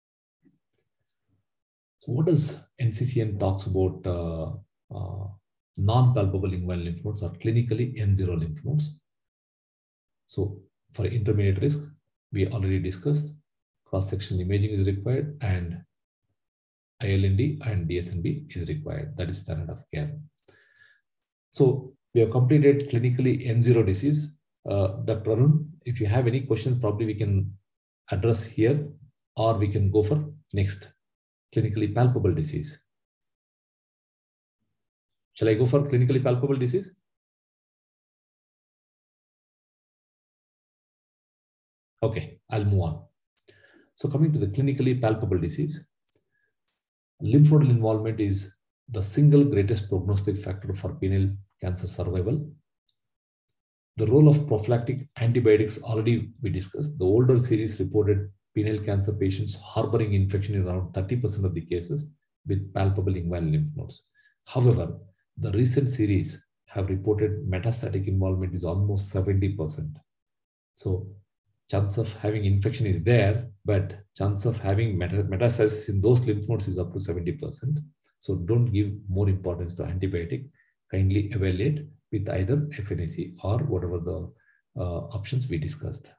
So what does N C C N talks about uh, uh, Non-palpable inguinal lymph nodes are clinically N zero lymph nodes. So for intermediate risk, we already discussed cross-sectional imaging is required and I L N D and D S N B is required. That is standard of care. So we have completed clinically N zero disease. Uh, Doctor Arun, if you have any questions, probably we can address here, or we can go for next, clinically palpable disease. Shall I go for clinically palpable disease? Okay, I'll move on. So coming to the clinically palpable disease, lymph nodal involvement is the single greatest prognostic factor for penile cancer survival. The role of prophylactic antibiotics already we discussed. The older series reported penile cancer patients harboring infection in around thirty percent of the cases with palpable inguinal lymph nodes. However, the recent series have reported metastatic involvement is almost seventy percent. So chance of having infection is there, but chance of having meta metastasis in those lymph nodes is up to seventy percent. So don't give more importance to antibiotic. Kindly evaluate with either F N A C or whatever the uh, options we discussed.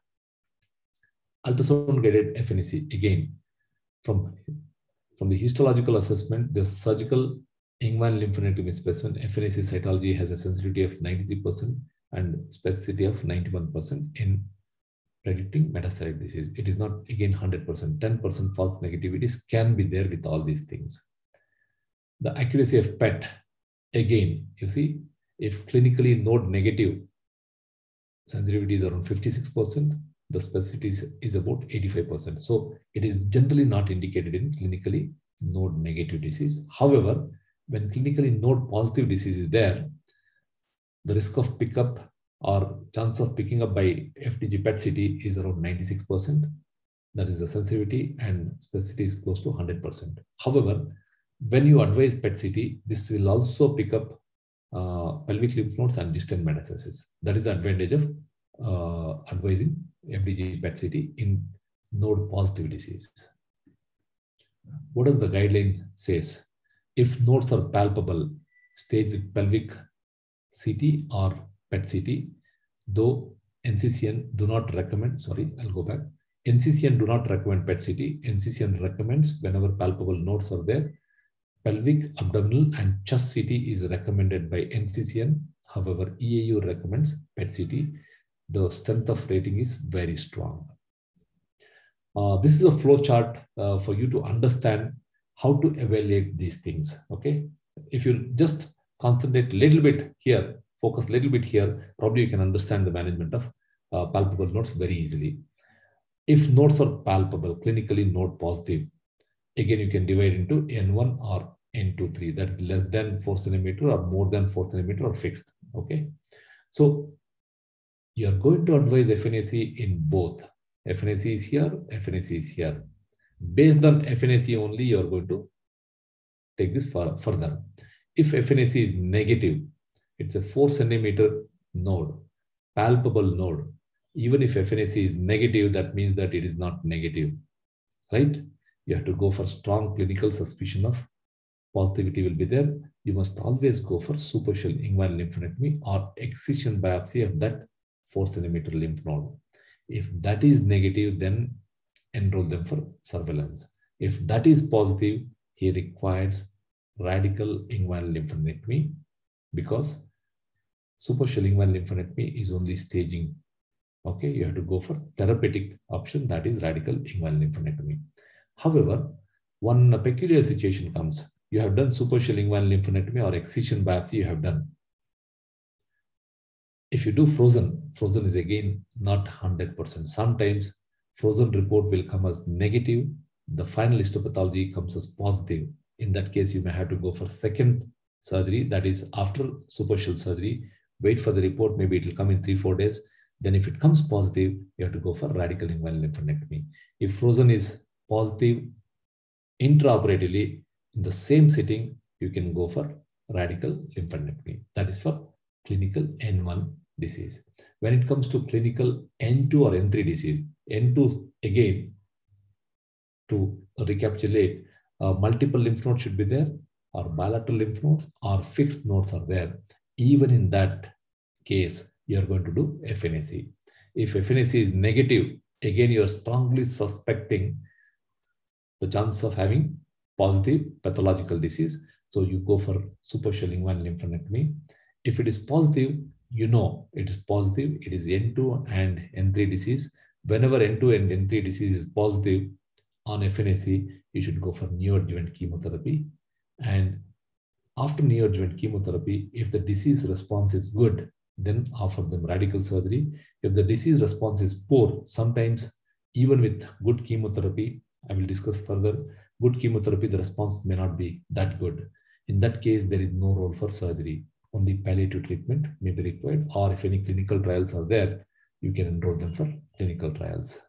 Ultrasound guided F N A C, again, from, from the histological assessment, the surgical inguinal lymphadenectomy specimen F N A C cytology has a sensitivity of ninety-three percent and specificity of ninety-one percent in predicting metastatic disease. It is not again one hundred percent, ten percent false negativities can be there with all these things. The accuracy of P E T, again, you see, if clinically node negative, sensitivity is around fifty-six percent, the specificity is, is about eighty-five percent. So it is generally not indicated in clinically node negative disease. However, when clinically node positive disease is there, the risk of pickup or chance of picking up by F D G P E T C T is around ninety-six percent. That is the sensitivity, and specificity is close to one hundred percent. However, when you advise P E T C T, this will also pick up uh, pelvic lymph nodes and distant metastasis. That is the advantage of uh, advising F D G P E T C T in node positive disease. What does the guideline says? If nodes are palpable, stage with pelvic C T or P E T C T, though N C C N do not recommend, sorry, I'll go back. N C C N do not recommend P E T C T. N C C N recommends whenever palpable nodes are there, pelvic, abdominal and chest C T is recommended by N C C N. However, E A U recommends P E T C T. The strength of rating is very strong. Uh, this is a flow chart uh, for you to understand how to evaluate these things. Okay, if you just concentrate a little bit here, focus a little bit here, probably you can understand the management of uh, palpable nodes very easily. If nodes are palpable, clinically node positive, again you can divide into N one or N two, three. That is less than four centimeter or more than four centimeter or fixed. Okay, so you are going to advise F N A C in both. F N A C is here, F N A C is here. Based on F N A C only, you are going to take this far, further. If F N A C is negative, it's a four centimeter node, palpable node. Even if F N A C is negative, that means that it is not negative, right? You have to go for strong clinical suspicion of positivity will be there. You must always go for superficial inguinal lymphadenectomy or excision biopsy of that four centimeter lymph node. If that is negative, then enroll them for surveillance. If that is positive, he requires radical inguinal lymphadenectomy, because superficial inguinal lymphadenectomy is only staging. Okay, you have to go for therapeutic option, that is radical inguinal lymphadenectomy. However, one peculiar situation comes. You have done superficial inguinal lymphadenectomy or excision biopsy you have done. If you do frozen, frozen is again not one hundred percent. Sometimes frozen report will come as negative. The final histopathology comes as positive. In that case, you may have to go for second surgery, that is after superficial surgery. Wait for the report, maybe it will come in three, four days. Then if it comes positive, you have to go for radical inguinal lymphadenectomy. If frozen is positive intraoperatively, in the same sitting, you can go for radical lymphadenectomy. That is for clinical N one disease. When it comes to clinical N two or N three disease, N two, again, to recapitulate, uh, multiple lymph nodes should be there, or bilateral lymph nodes or fixed nodes are there, even in that case, you are going to do F N A C. If F N A C is negative, again, you are strongly suspecting the chance of having positive pathological disease. So you go for superficial inguinal lymphadenectomy. If it is positive, you know it is positive. It is N two and N three disease. Whenever N two and N three disease is positive on F N A C, you should go for neoadjuvant chemotherapy. And after neoadjuvant chemotherapy, if the disease response is good, then offer them radical surgery. If the disease response is poor, sometimes even with good chemotherapy, I will discuss further, good chemotherapy, the response may not be that good. In that case, there is no role for surgery. Only palliative treatment may be required, or if any clinical trials are there, you can enroll them for clinical trials.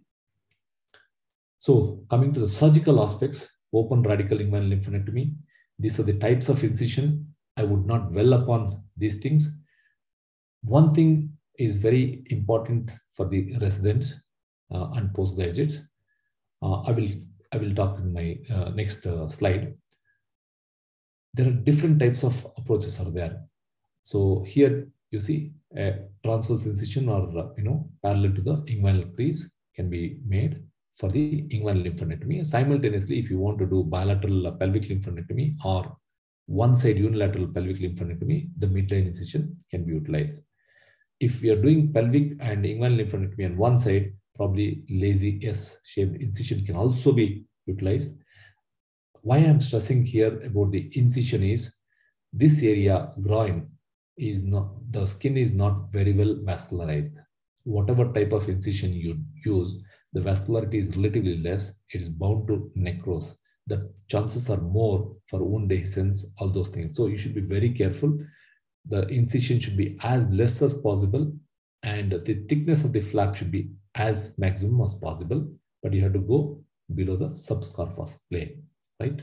So coming to the surgical aspects, open radical inguinal lymphadenectomy, these are the types of incision. I would not dwell upon these things. One thing is very important for the residents uh, and postgraduates. Uh, I will I will talk in my uh, next uh, slide. There are different types of approaches are there. So here you see a transverse incision or uh, you know parallel to the inguinal crease can be made for the inguinal lymphadenectomy. Simultaneously, if you want to do bilateral pelvic lymphadenectomy or one side unilateral pelvic lymphadenectomy, the midline incision can be utilized. If we are doing pelvic and inguinal lymphadenectomy on one side, probably lazy S-shaped incision can also be utilized. Why I'm stressing here about the incision is this area, groin, is not, the skin is not very well vascularized. Whatever type of incision you use, the vascularity is relatively less. It is bound to necrose. The chances are more for wound dehiscence, all those things. So you should be very careful. The incision should be as less as possible, and the thickness of the flap should be as maximum as possible, but you have to go below the subscarfous plane, right?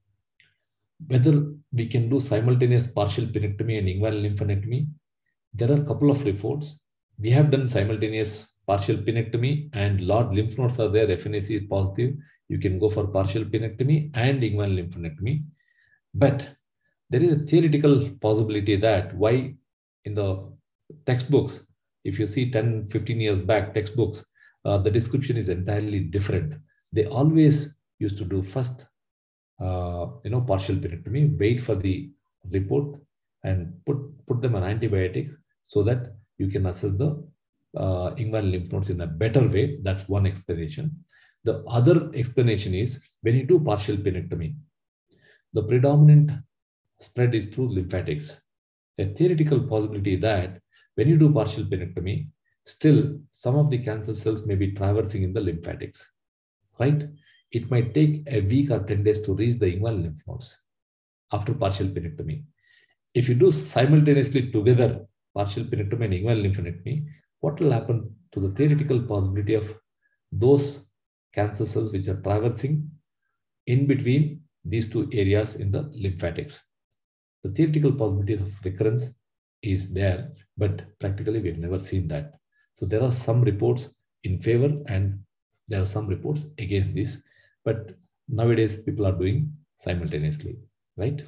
Whether we can do simultaneous partial penectomy and inguinal lymphadenectomy, there are a couple of reports. We have done simultaneous partial penectomy and large lymph nodes are there, F N A C is positive. You can go for partial penectomy and inguinal lymphadenectomy. But there is a theoretical possibility that why in the textbooks, if you see ten, fifteen years back textbooks, uh, the description is entirely different. They always used to do first, uh, you know, partial penectomy, wait for the report and put, put them on antibiotics so that you can assess the uh, inguinal lymph nodes in a better way. That's one explanation. The other explanation is when you do partial penectomy, the predominant spread is through lymphatics. A theoretical possibility that when you do partial penectomy, still some of the cancer cells may be traversing in the lymphatics, right? It might take a week or ten days to reach the inguinal lymph nodes after partial penectomy. If you do simultaneously together partial penectomy and inguinal lymphadenectomy, what will happen to the theoretical possibility of those cancer cells which are traversing in between these two areas in the lymphatics? The theoretical possibility of recurrence is there, but practically we have never seen that. So there are some reports in favor and there are some reports against this, but nowadays people are doing simultaneously, right?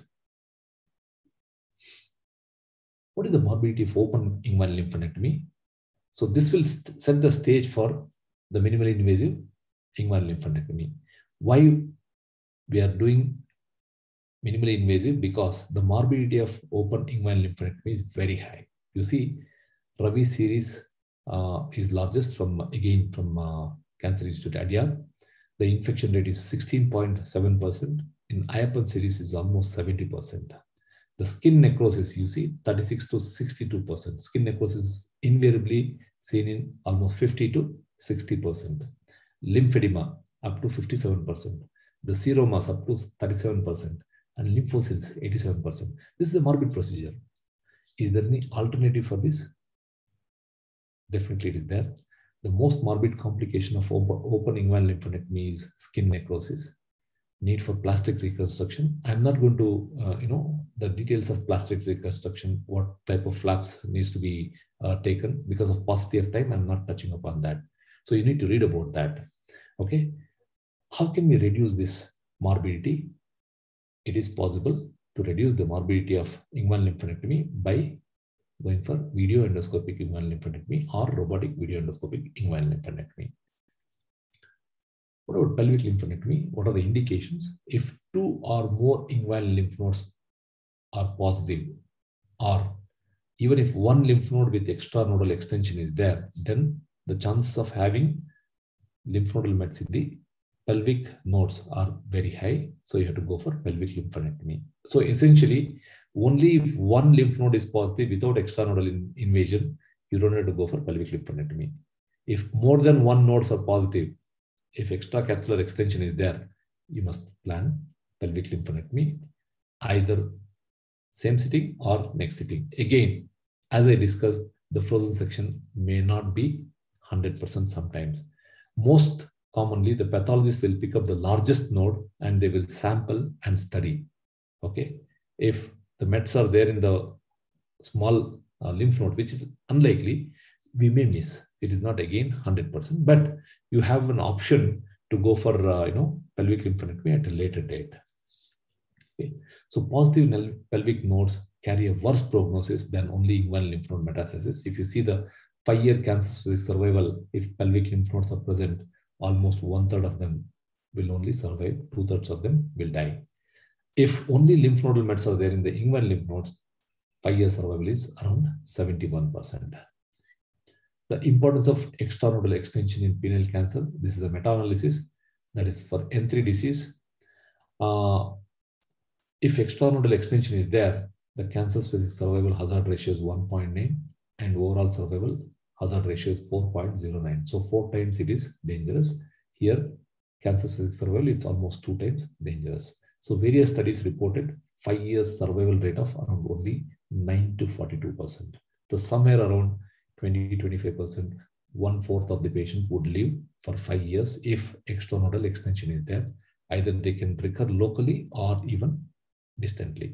What is the morbidity of open inguinal lymphadenectomy? So this will set the stage for the minimally invasive inguinal lymphadenectomy. Why we are doing minimally invasive? Because the morbidity of open inguinal lymphadenectomy is very high. You see, Ravi series uh, is largest from, again, from uh, Cancer Institute Adyar. The infection rate is sixteen point seven percent. In Ayyappan series is almost seventy percent. The skin necrosis, you see, thirty-six to sixty-two percent. Skin necrosis is invariably seen in almost fifty to sixty percent. Lymphedema up to fifty-seven percent. The seromas up to thirty-seven percent. And lymphocytes eighty-seven percent. This is a morbid procedure. Is there any alternative for this? Definitely it is there. The most morbid complication of open, open inguinal lymphadenectomy is skin necrosis. Need for plastic reconstruction. I'm not going to, uh, you know, the details of plastic reconstruction, what type of flaps needs to be uh, taken. Because of paucity of time, I'm not touching upon that. So you need to read about that. Okay. How can we reduce this morbidity? it is possible to reduce the morbidity of inguinal lymphadenectomy by going for video endoscopic inguinal lymphadenectomy or robotic video endoscopic inguinal lymphadenectomy. What about pelvic lymphadenectomy? What are the indications? If two or more inguinal lymph nodes are positive, or even if one lymph node with extranodal extension is there, then the chances of having lymph nodal mets in the pelvic nodes are very high. So you have to go for pelvic lymphadenectomy. So essentially, only if one lymph node is positive without extranodal in invasion, you don't have to go for pelvic lymphadenectomy. If more than one nodes are positive, if extracapsular extension is there, you must plan pelvic lymphadenectomy, either same sitting or next sitting. Again, as I discussed, the frozen section may not be one hundred percent sometimes. Most commonly, the pathologist will pick up the largest node and they will sample and study. Okay. If the mets are there in the small uh, lymph node, which is unlikely, we may miss. It is not again one hundred percent, but you have an option to go for uh, you know pelvic lymphadenectomy at a later date. Okay. So positive pelvic nodes carry a worse prognosis than only inguinal lymph node metastasis. If you see the five-year cancer survival, if pelvic lymph nodes are present, almost one-third of them will only survive, two-thirds of them will die. If only lymph nodal mets are there in the inguinal lymph nodes, five-year survival is around seventy-one percent. The importance of extranodal extension in penile cancer, this is a meta-analysis that is for N three disease. Uh, if extranodal extension is there, the cancer-specific survival hazard ratio is one point nine and overall survival hazard ratio is four point zero nine. So four times it is dangerous. Here, cancer-specific survival is almost two times dangerous. So various studies reported five years survival rate of around only nine to forty-two percent. So somewhere around twenty to twenty-five percent, one fourth of the patient would live for five years if extranodal extension is there. Either they can recur locally or even distantly.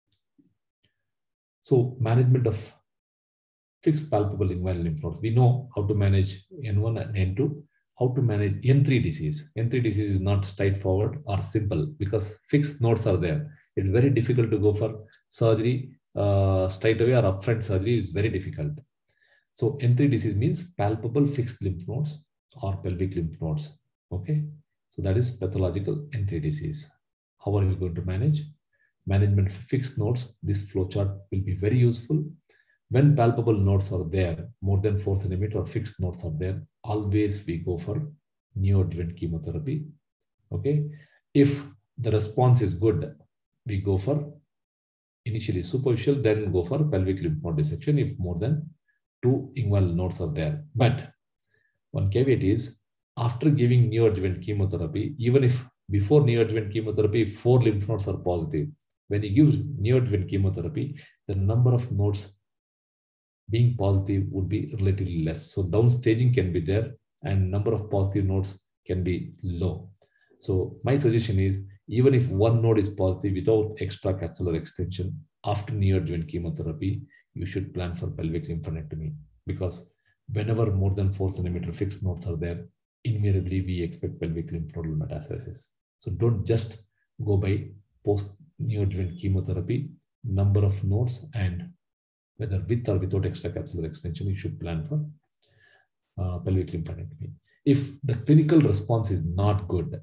So management of fixed palpable inguinal lymph nodes. We know how to manage N one and N two, how to manage N three disease. N three disease is not straightforward or simple because fixed nodes are there. It's very difficult to go for surgery uh, straight away, or upfront surgery is very difficult. So N three disease means palpable fixed lymph nodes or pelvic lymph nodes. Okay, so that is pathological N three disease. How are you going to manage? Management for fixed nodes, this flowchart will be very useful. When palpable nodes are there, more than four centimeter or fixed nodes are there, always we go for neoadjuvant chemotherapy. Okay, if the response is good, we go for initially superficial, then go for pelvic lymph node dissection if more than two inguinal nodes are there. But one caveat is, after giving neoadjuvant chemotherapy, even if before neoadjuvant chemotherapy, four lymph nodes are positive, when you give neoadjuvant chemotherapy, the number of nodes being positive would be relatively less. So downstaging can be there and number of positive nodes can be low. So my suggestion is, even if one node is positive without extracapsular extension, after neoadjuvant chemotherapy, you should plan for pelvic lymphadenectomy, because whenever more than four centimeter fixed nodes are there, invariably we expect pelvic lymph nodal metastasis. So don't just go by post neoadjuvant chemotherapy, number of nodes, and whether with or without extracapsular extension, you should plan for uh, pelvic lymphadenectomy. If the clinical response is not good,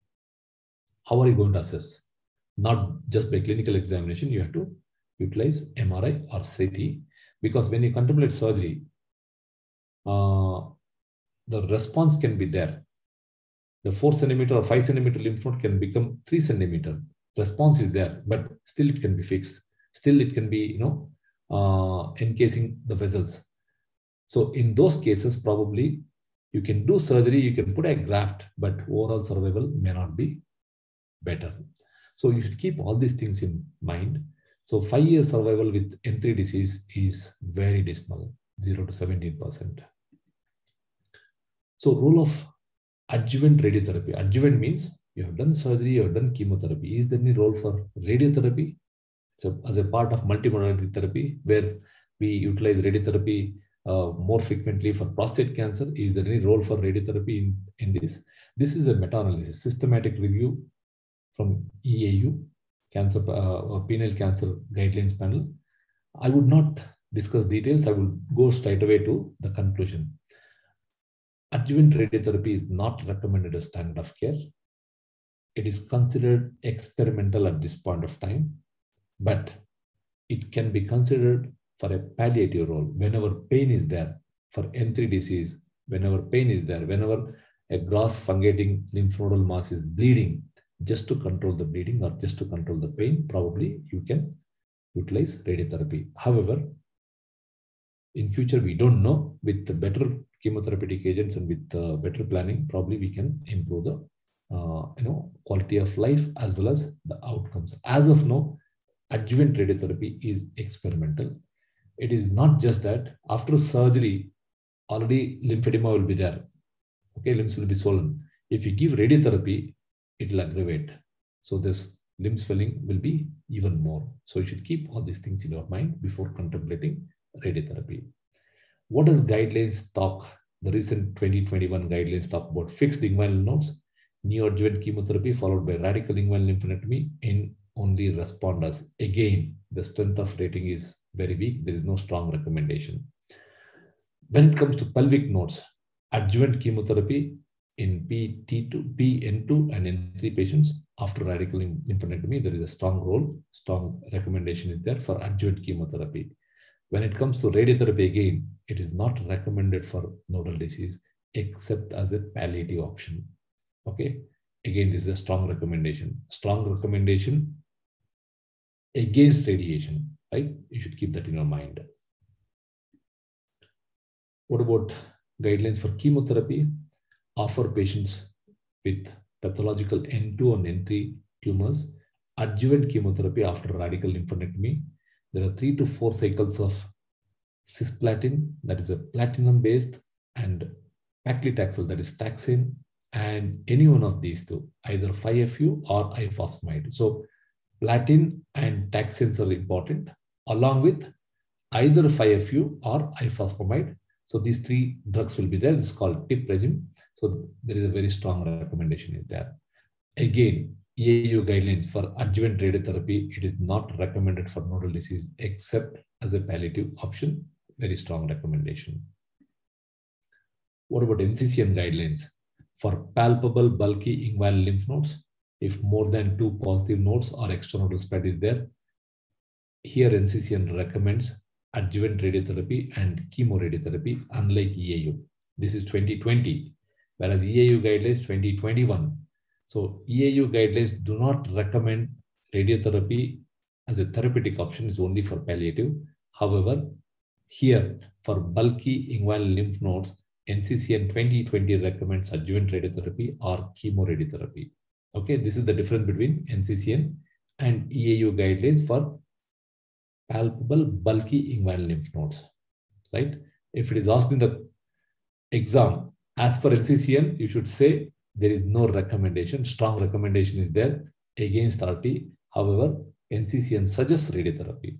how are you going to assess? Not just by clinical examination, you have to utilize M R I or C T, because when you contemplate surgery, uh, the response can be there. The four centimeter or five centimeter lymph node can become three centimeter. Response is there, but still it can be fixed. Still it can be, you know, uh, encasing the vessels. So in those cases, probably you can do surgery, you can put a graft, but overall survival may not be better. So you should keep all these things in mind. So five year survival with N three disease is very dismal, zero to seventeen percent. So role of adjuvant radiotherapy. Adjuvant means you have done surgery, you have done chemotherapy. Is there any role for radiotherapy? So as a part of multimodality therapy, where we utilize radiotherapy uh, more frequently for prostate cancer, is there any role for radiotherapy in, in this? This is a meta-analysis, systematic review from E A U. cancer, uh, penile cancer guidelines panel. I would not discuss details. I will go straight away to the conclusion. Adjuvant radiotherapy is not recommended as standard of care. It is considered experimental at this point of time, but it can be considered for a palliative role whenever pain is there for N three disease, whenever pain is there, whenever a gross fungating lymph nodal mass is bleeding, just to control the bleeding or just to control the pain, probably you can utilize radiotherapy. However, in future, we don't know. With the better chemotherapeutic agents and with uh, better planning, probably we can improve the uh, you know, quality of life as well as the outcomes. As of now, adjuvant radiotherapy is experimental. It is not just that after surgery, already lymphedema will be there. Okay, limbs will be swollen. If you give radiotherapy, it will aggravate. So this limb swelling will be even more. So you should keep all these things in your mind before contemplating radiotherapy. What does guidelines talk? The recent twenty twenty-one guidelines talk about fixed inguinal nodes, neoadjuvant chemotherapy followed by radical inguinal lymphadenectomy in only responders. Again, the strength of rating is very weak. There is no strong recommendation. When it comes to pelvic nodes, adjuvant chemotherapy in P T two, P N two and N three patients after radical lymphadenectomy, there is a strong role, strong recommendation is there for adjuvant chemotherapy. When it comes to radiotherapy, again, it is not recommended for nodal disease except as a palliative option. Okay, again, this is a strong recommendation. Strong recommendation against radiation, right? You should keep that in your mind. What about guidelines for chemotherapy? Offer patients with pathological N two and N three tumors adjuvant chemotherapy after radical lymphadenectomy. There are three to four cycles of cisplatin, that is a platinum-based, and paclitaxel, that is taxane, and any one of these two, either five F U or ifosfamide. So platin and taxanes are important, along with either five F U or ifosfamide. So these three drugs will be there. This is called T I P regime. So there is a very strong recommendation is there. Again, E A U guidelines for adjuvant radiotherapy, it is not recommended for nodal disease except as a palliative option. Very strong recommendation. What about N C C N guidelines? For palpable bulky inguinal lymph nodes, if more than two positive nodes or extranodal spread is there, here N C C N recommends adjuvant radiotherapy and chemoradiotherapy, unlike E A U. This is twenty twenty, whereas E A U guidelines twenty twenty-one. So E A U guidelines do not recommend radiotherapy as a therapeutic option. It's only for palliative. However, here for bulky inguinal lymph nodes, N C C N twenty twenty recommends adjuvant radiotherapy or chemoradiotherapy. Okay, this is the difference between N C C N and E A U guidelines for palpable bulky inguinal lymph nodes, right? If it is asked in the exam, as per N C C N, you should say there is no recommendation. Strong recommendation is there against R T. However, N C C N suggests radiotherapy.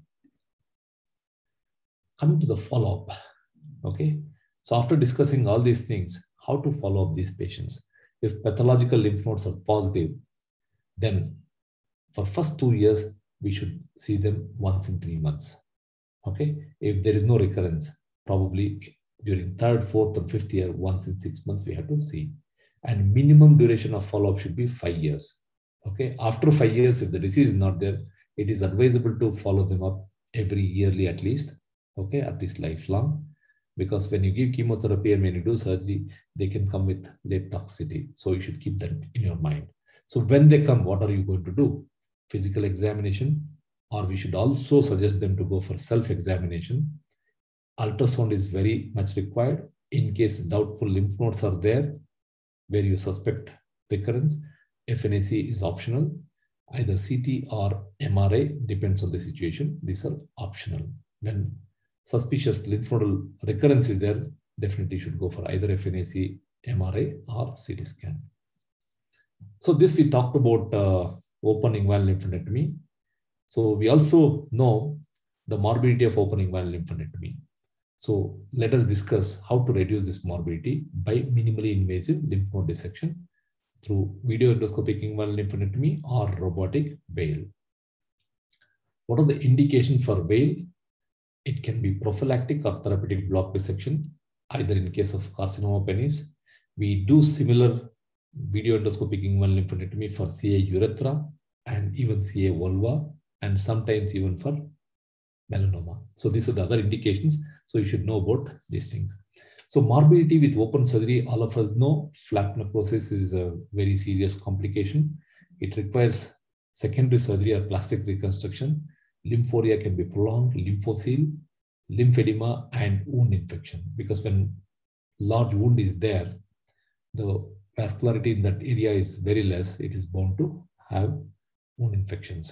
Coming to the follow-up, okay? So after discussing all these things, how to follow up these patients? If pathological lymph nodes are positive, then for first two years, we should see them once in three months, okay? If there is no recurrence, probably during third, fourth, and fifth year, once in six months, we have to see. And minimum duration of follow-up should be five years, okay? After five years, if the disease is not there, it is advisable to follow them up every yearly at least, okay? At least lifelong. Because when you give chemotherapy and when you do surgery, they can come with late toxicity. So you should keep that in your mind. So when they come, what are you going to do? Physical examination, or we should also suggest them to go for self-examination. Ultrasound is very much required in case doubtful lymph nodes are there where you suspect recurrence. F N A C is optional. Either C T or M R I depends on the situation. These are optional. When suspicious lymph nodal recurrence is there, definitely should go for either F N A C, M R I, or C T scan. So this we talked about uh, open inguinal lymphadenectomy. So we also know the morbidity of open inguinal lymphadenectomy. So let us discuss how to reduce this morbidity by minimally invasive lymph node dissection through video endoscopic inguinal lymphadenectomy or robotic bale. What are the indications for Vail? It can be prophylactic or therapeutic block dissection, either in case of carcinoma penis. We do similar video endoscopic inguinal lymphadenectomy for C A urethra and even C A vulva, and sometimes even for melanoma. So these are the other indications. So you should know about these things. So morbidity with open surgery, all of us know flap necrosis is a very serious complication. It requires secondary surgery or plastic reconstruction. Lymphoria can be prolonged, lymphocele, lymphedema, and wound infection. Because when large wound is there, the vascularity in that area is very less. It is bound to have wound infections.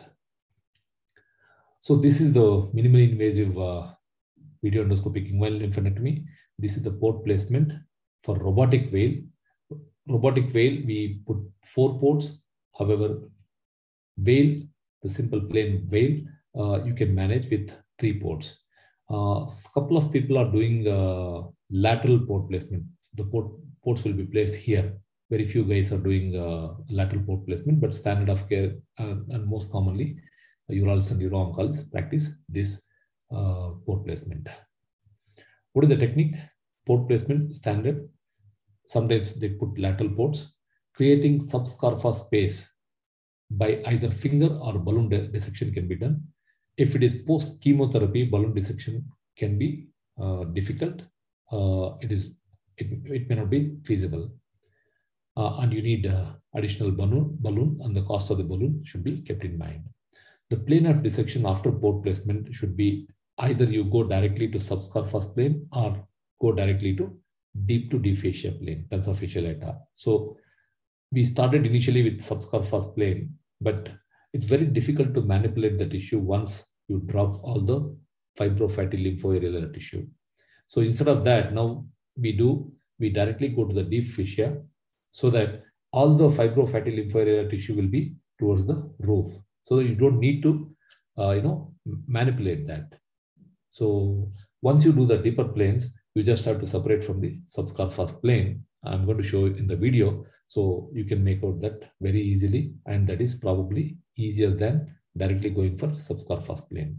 So this is the minimally invasive uh, video endoscopic inguinal lymphadenectomy. This is the port placement for robotic Vail. Robotic Vail, we put four ports. However, Vail, the simple plain Vail, uh, you can manage with three ports. A uh, couple of people are doing uh, lateral port placement. The port, ports will be placed here. Very few guys are doing uh, lateral port placement, but standard of care uh, and most commonly, urologists and uro-oncologists practice this uh, port placement. What is the technique? Port placement standard. Sometimes they put lateral ports, creating subscarfa space by either finger or balloon dissection can be done. If it is post-chemotherapy, balloon dissection can be uh, difficult. Uh, it is it, it may not be feasible. Uh, and you need uh, additional balloon, balloon, and the cost of the balloon should be kept in mind. The plane of dissection after port placement should be either you go directly to subscarfous plane or go directly to deep to deep fascia plane, tensor fascial eta. So we started initially with subscarfous plane, but it's very difficult to manipulate the tissue once you drop all the fibrofatty lymphoareolar tissue. So instead of that, now we do, we directly go to the deep fascia so that all the fibrofatty lymphoareolar tissue will be towards the roof. So that you don't need to, uh, you know, manipulate that. So once you do the deeper planes, you just have to separate from the subscarfous plane. I'm going to show it in the video. So you can make out that very easily. And that is probably easier than directly going for subscarfous plane.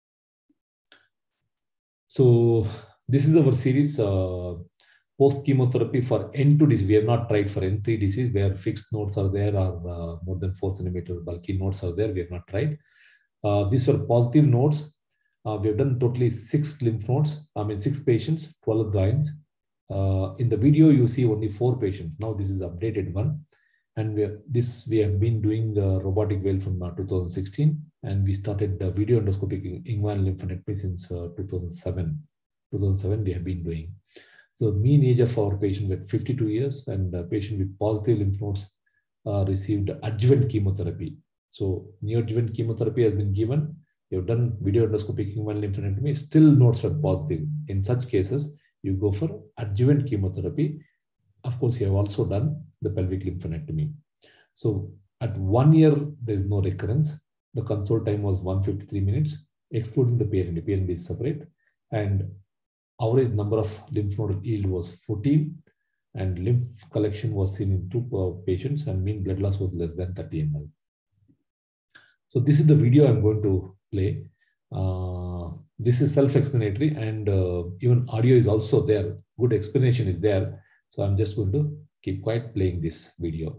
So this is our series, uh, post-chemotherapy for N two disease. We have not tried for N three disease where fixed nodes are there or uh, more than four centimeter bulky nodes are there. We have not tried. Uh, these were positive nodes. Uh, we have done totally six lymph nodes. I mean, six patients, twelve groins. Uh, in the video, you see only four patients. Now this is updated one. And we have, this we have been doing the robotic Vail from uh, two thousand sixteen. And we started the video endoscopic inguinal lymphadenectomy since uh, two thousand seven. two thousand seven we have been doing. So mean age of our patient was fifty-two years, and the patient with positive lymph nodes uh, received adjuvant chemotherapy. So neoadjuvant chemotherapy has been given. You have done video endoscopic inguinal lymphadenectomy, still nodes are positive. In such cases, you go for adjuvant chemotherapy. Of course, you have also done the pelvic lymphadenectomy. So at one year, there is no recurrence. The console time was one hundred fifty-three minutes, excluding the P L N D. P L N D is separate. And average number of lymph node yield was fourteen, and lymph collection was seen in two uh, patients, and mean blood loss was less than thirty milliliters. So this is the video I'm going to play. Uh, this is self-explanatory, and uh, even audio is also there. Good explanation is there. So I'm just going to keep quiet playing this video.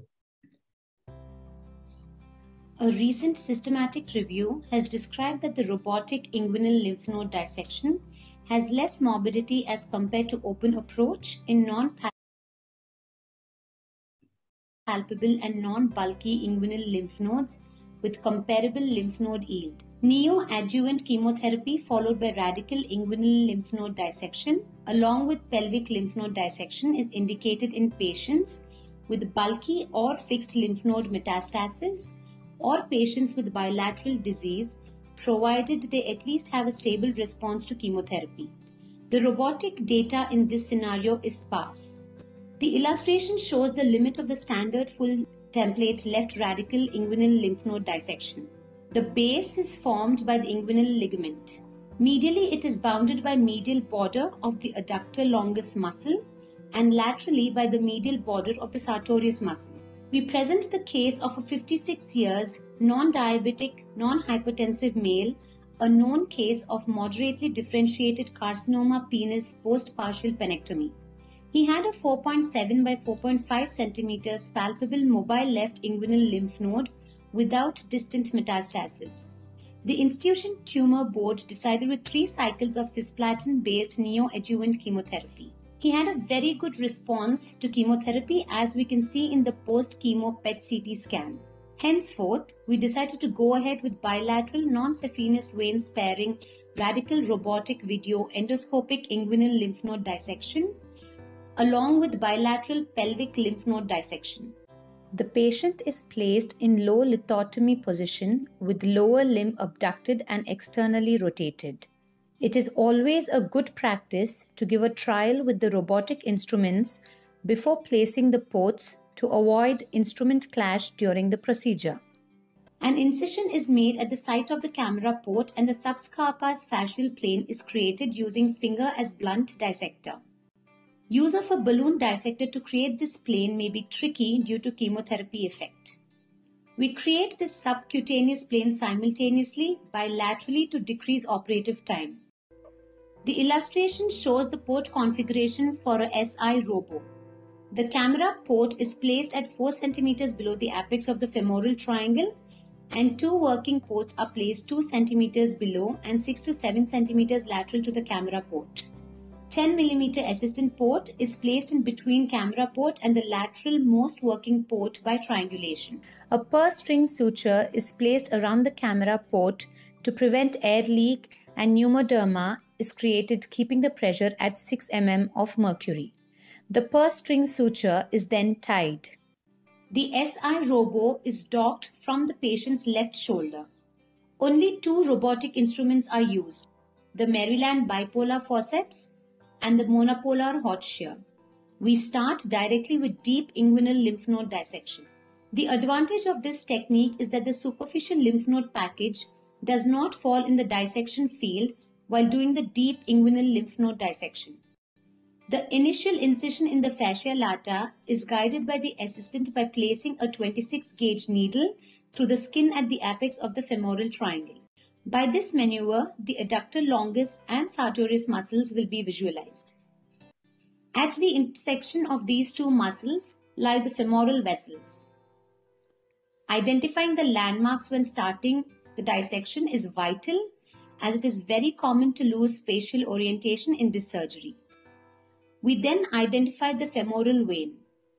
A recent systematic review has described that the robotic inguinal lymph node dissection has less morbidity as compared to open approach in non-palpable and non-bulky inguinal lymph nodes with comparable lymph node yield. Neoadjuvant chemotherapy followed by radical inguinal lymph node dissection along with pelvic lymph node dissection is indicated in patients with bulky or fixed lymph node metastasis or patients with bilateral disease, provided they at least have a stable response to chemotherapy. The robotic data in this scenario is sparse. The illustration shows the limit of the standard full template left radical inguinal lymph node dissection. The base is formed by the inguinal ligament. Medially, it is bounded by medial border of the adductor longus muscle and laterally by the medial border of the sartorius muscle. We present the case of a fifty-six years non-diabetic, non-hypertensive male, a known case of moderately differentiated carcinoma penis post-partial penectomy. He had a four point seven by four point five centimeters palpable mobile left inguinal lymph node without distant metastasis. The institution tumor board decided with three cycles of cisplatin-based neoadjuvant chemotherapy. He had a very good response to chemotherapy, as we can see in the post-chemo P E T C T scan. Henceforth, we decided to go ahead with bilateral non-saphenous vein sparing radical robotic video endoscopic inguinal lymph node dissection along with bilateral pelvic lymph node dissection. The patient is placed in low lithotomy position with lower limb abducted and externally rotated. It is always a good practice to give a trial with the robotic instruments before placing the ports to avoid instrument clash during the procedure. An incision is made at the site of the camera port and the subscarpus fascial plane is created using finger as blunt dissector. Use of a balloon dissector to create this plane may be tricky due to chemotherapy effect. We create this subcutaneous plane simultaneously bilaterally to decrease operative time. The illustration shows the port configuration for a S I robo. The camera port is placed at four centimeters below the apex of the femoral triangle and two working ports are placed two centimeters below and six to seven centimeters lateral to the camera port. ten millimeter assistant port is placed in between camera port and the lateral most working port by triangulation. A purse string suture is placed around the camera port to prevent air leak and pneumoderma is created keeping the pressure at six millimeters of mercury. The purse string suture is then tied. The S I robo is docked from the patient's left shoulder. Only two robotic instruments are used, the Maryland bipolar forceps and the monopolar hot shear. We start directly with deep inguinal lymph node dissection. The advantage of this technique is that the superficial lymph node package does not fall in the dissection field while doing the deep inguinal lymph node dissection. The initial incision in the fascia lata is guided by the assistant by placing a twenty-six gauge needle through the skin at the apex of the femoral triangle. By this maneuver, the adductor longus and sartorius muscles will be visualized. At the intersection of these two muscles lie the femoral vessels. Identifying the landmarks when starting the dissection is vital, as it is very common to lose spatial orientation in this surgery. We then identify the femoral vein.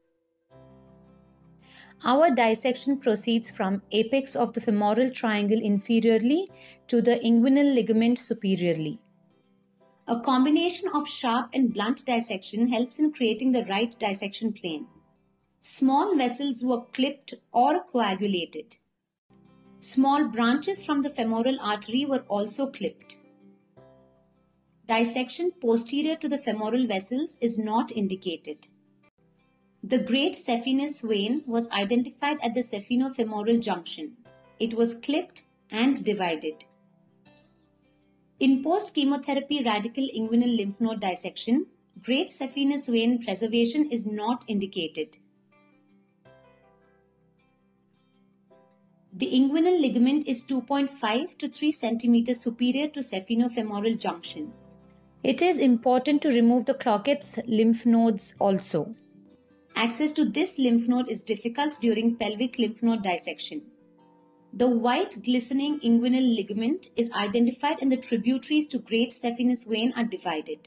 Our dissection proceeds from apex of the femoral triangle inferiorly to the inguinal ligament superiorly. A combination of sharp and blunt dissection helps in creating the right dissection plane. Small vessels were clipped or coagulated. Small branches from the femoral artery were also clipped. Dissection posterior to the femoral vessels is not indicated. The great saphenous vein was identified at the saphenofemoral junction. It was clipped and divided. In post-chemotherapy radical inguinal lymph node dissection, great saphenous vein preservation is not indicated. The inguinal ligament is two point five to three centimeters superior to saphenofemoral junction. It is important to remove the Clockett's lymph nodes also. Access to this lymph node is difficult during pelvic lymph node dissection. The white glistening inguinal ligament is identified and the tributaries to great saphenous vein are divided.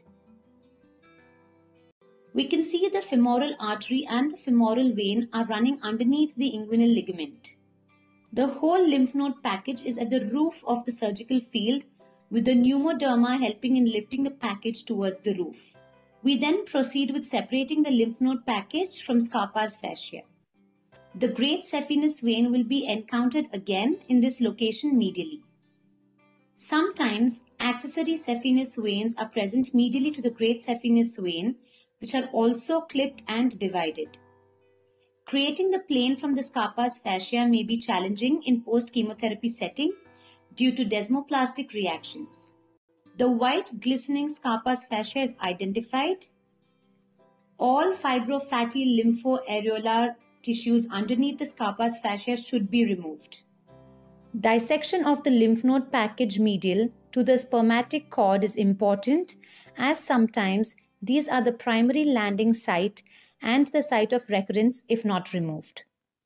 We can see the femoral artery and the femoral vein are running underneath the inguinal ligament. The whole lymph node package is at the roof of the surgical field, with the pneumoderma helping in lifting the package towards the roof. We then proceed with separating the lymph node package from Scarpa's fascia. The great saphenous vein will be encountered again in this location medially. Sometimes accessory saphenous veins are present medially to the great saphenous vein, which are also clipped and divided. Creating the plane from the Scarpa's fascia may be challenging in post-chemotherapy setting due to desmoplastic reactions. The white glistening Scarpa's fascia is identified. All fibrofatty lymphoareolar tissues underneath the Scarpa's fascia should be removed. Dissection of the lymph node package medial to the spermatic cord is important, as sometimes these are the primary landing site and the site of recurrence if not removed.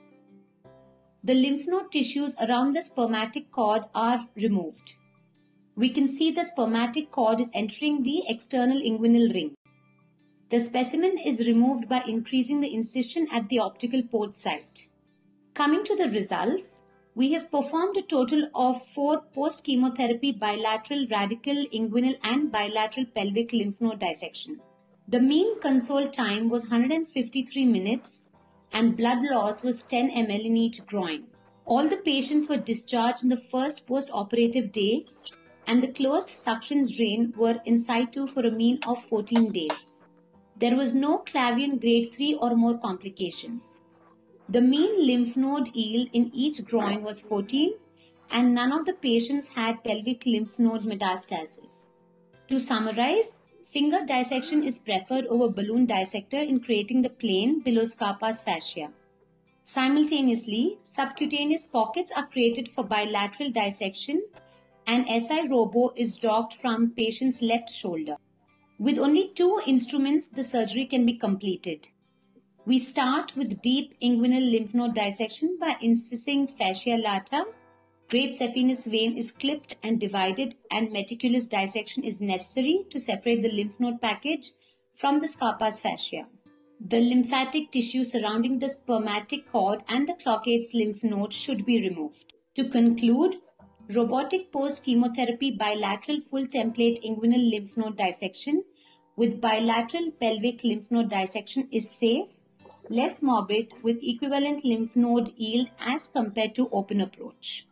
The lymph node tissues around the spermatic cord are removed. We can see the spermatic cord is entering the external inguinal ring. The specimen is removed by increasing the incision at the optical port site. Coming to the results, we have performed a total of four post-chemotherapy bilateral radical inguinal and bilateral pelvic lymph node dissection. The mean console time was one hundred fifty-three minutes and blood loss was ten milliliters in each groin. All the patients were discharged in the first post-operative day and the closed suctions drain were in situ for a mean of fourteen days. There was no Clavien grade three or more complications. The mean lymph node yield in each groin was fourteen and none of the patients had pelvic lymph node metastasis. To summarize, finger dissection is preferred over balloon dissector in creating the plane below Scarpa's fascia. Simultaneously, subcutaneous pockets are created for bilateral dissection and S I robo is docked from patient's left shoulder. With only two instruments, the surgery can be completed. We start with deep inguinal lymph node dissection by incising fascia lata. Great saphenous vein is clipped and divided and meticulous dissection is necessary to separate the lymph node package from the Scarpa's fascia. The lymphatic tissue surrounding the spermatic cord and the Clocate's lymph node should be removed. To conclude, robotic post-chemotherapy bilateral full template inguinal lymph node dissection with bilateral pelvic lymph node dissection is safe, less morbid with equivalent lymph node yield as compared to open approach.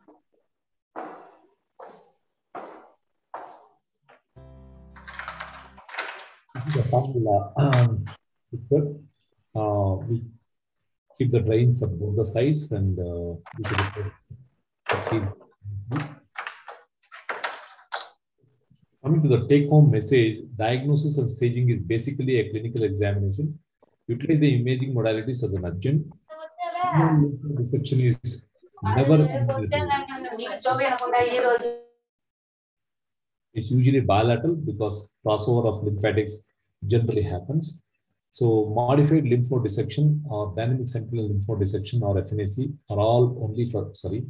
This is the final um, picture. Uh, we keep the drains on both the sides, and uh, this is the coming to the take-home message. Diagnosis and staging is basically a clinical examination. Utilize the imaging modalities as an adjunct. Dissection is never It's usually bilateral because crossover of lymphatics generally happens. So modified lymph node dissection or dynamic sentinel lymph node dissection or F N A C are all only for, sorry,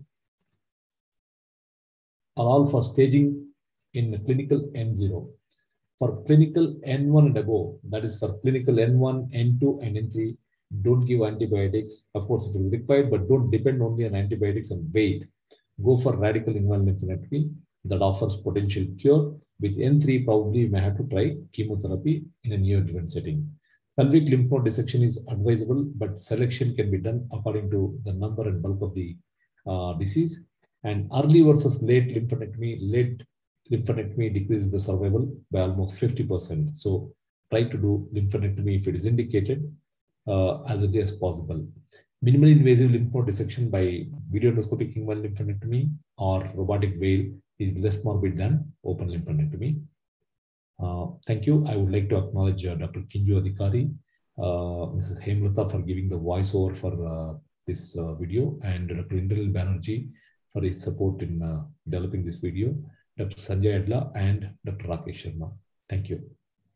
are all for staging in clinical N zero. For clinical N one and above, that is for clinical N one, N two, and N three, don't give antibiotics. Of course, it will be required, but don't depend only on antibiotics and wait. Go for radical inguinal lymphadenectomy that offers potential cure. With N three, probably you may have to try chemotherapy in a neoadjuvant setting. Pelvic lymph node dissection is advisable, but selection can be done according to the number and bulk of the uh, disease. And early versus late lymphadenectomy, late lymphadenectomy decreases the survival by almost fifty percent. So try to do lymphadenectomy if it is indicated uh, as early as possible. Minimally invasive lymph node dissection by video endoscopic inguinal lymphadenectomy or robotic veil is less morbid than open lymphadenectomy. Uh, thank you. I would like to acknowledge uh, Doctor Kinju Adhikari, uh, Missus Hemlata for giving the voiceover for uh, this uh, video, and Doctor Indral Banerjee for his support in uh, developing this video, Doctor Sanjay Adla, and Doctor Rakesh Sharma. Thank you.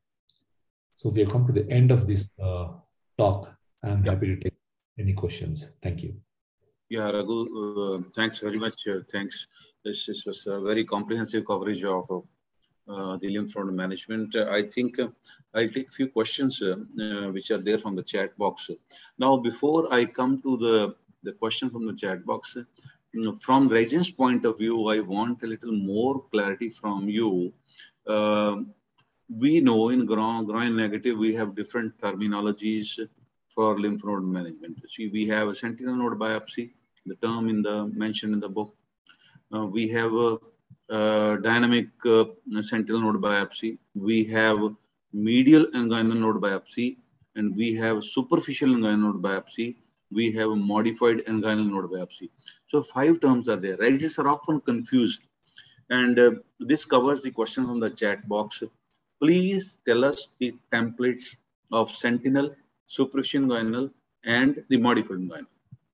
So we have come to the end of this uh, talk. I'm happy to take any questions. Thank you. Yeah, Raghu, uh, thanks very much. Uh, thanks. This, this was a very comprehensive coverage of uh, the lymph node management. Uh, I think uh, I'll take a few questions uh, uh, which are there from the chat box. Now, before I come to the, the question from the chat box, uh, you know, from Regin's point of view, I want a little more clarity from you. Uh, we know in groin, groin negative, we have different terminologies for lymph node management. See, we have a sentinel node biopsy, the term in the mentioned in the book. Uh, we have a, a dynamic uh, sentinel node biopsy. We have medial inguinal node biopsy, and we have superficial inguinal node biopsy. We have a modified inguinal node biopsy. So five terms are there. Writers are often confused, and uh, this covers the question from the chat box. Please tell us the templates of sentinel, superficial inguinal, and the modified inguinal.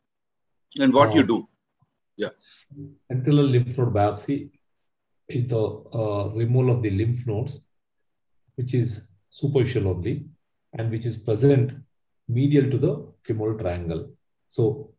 And what uh, you do? Yeah. Sentinel lymph node biopsy is the uh, removal of the lymph nodes, which is superficial only, and which is present medial to the femoral triangle. So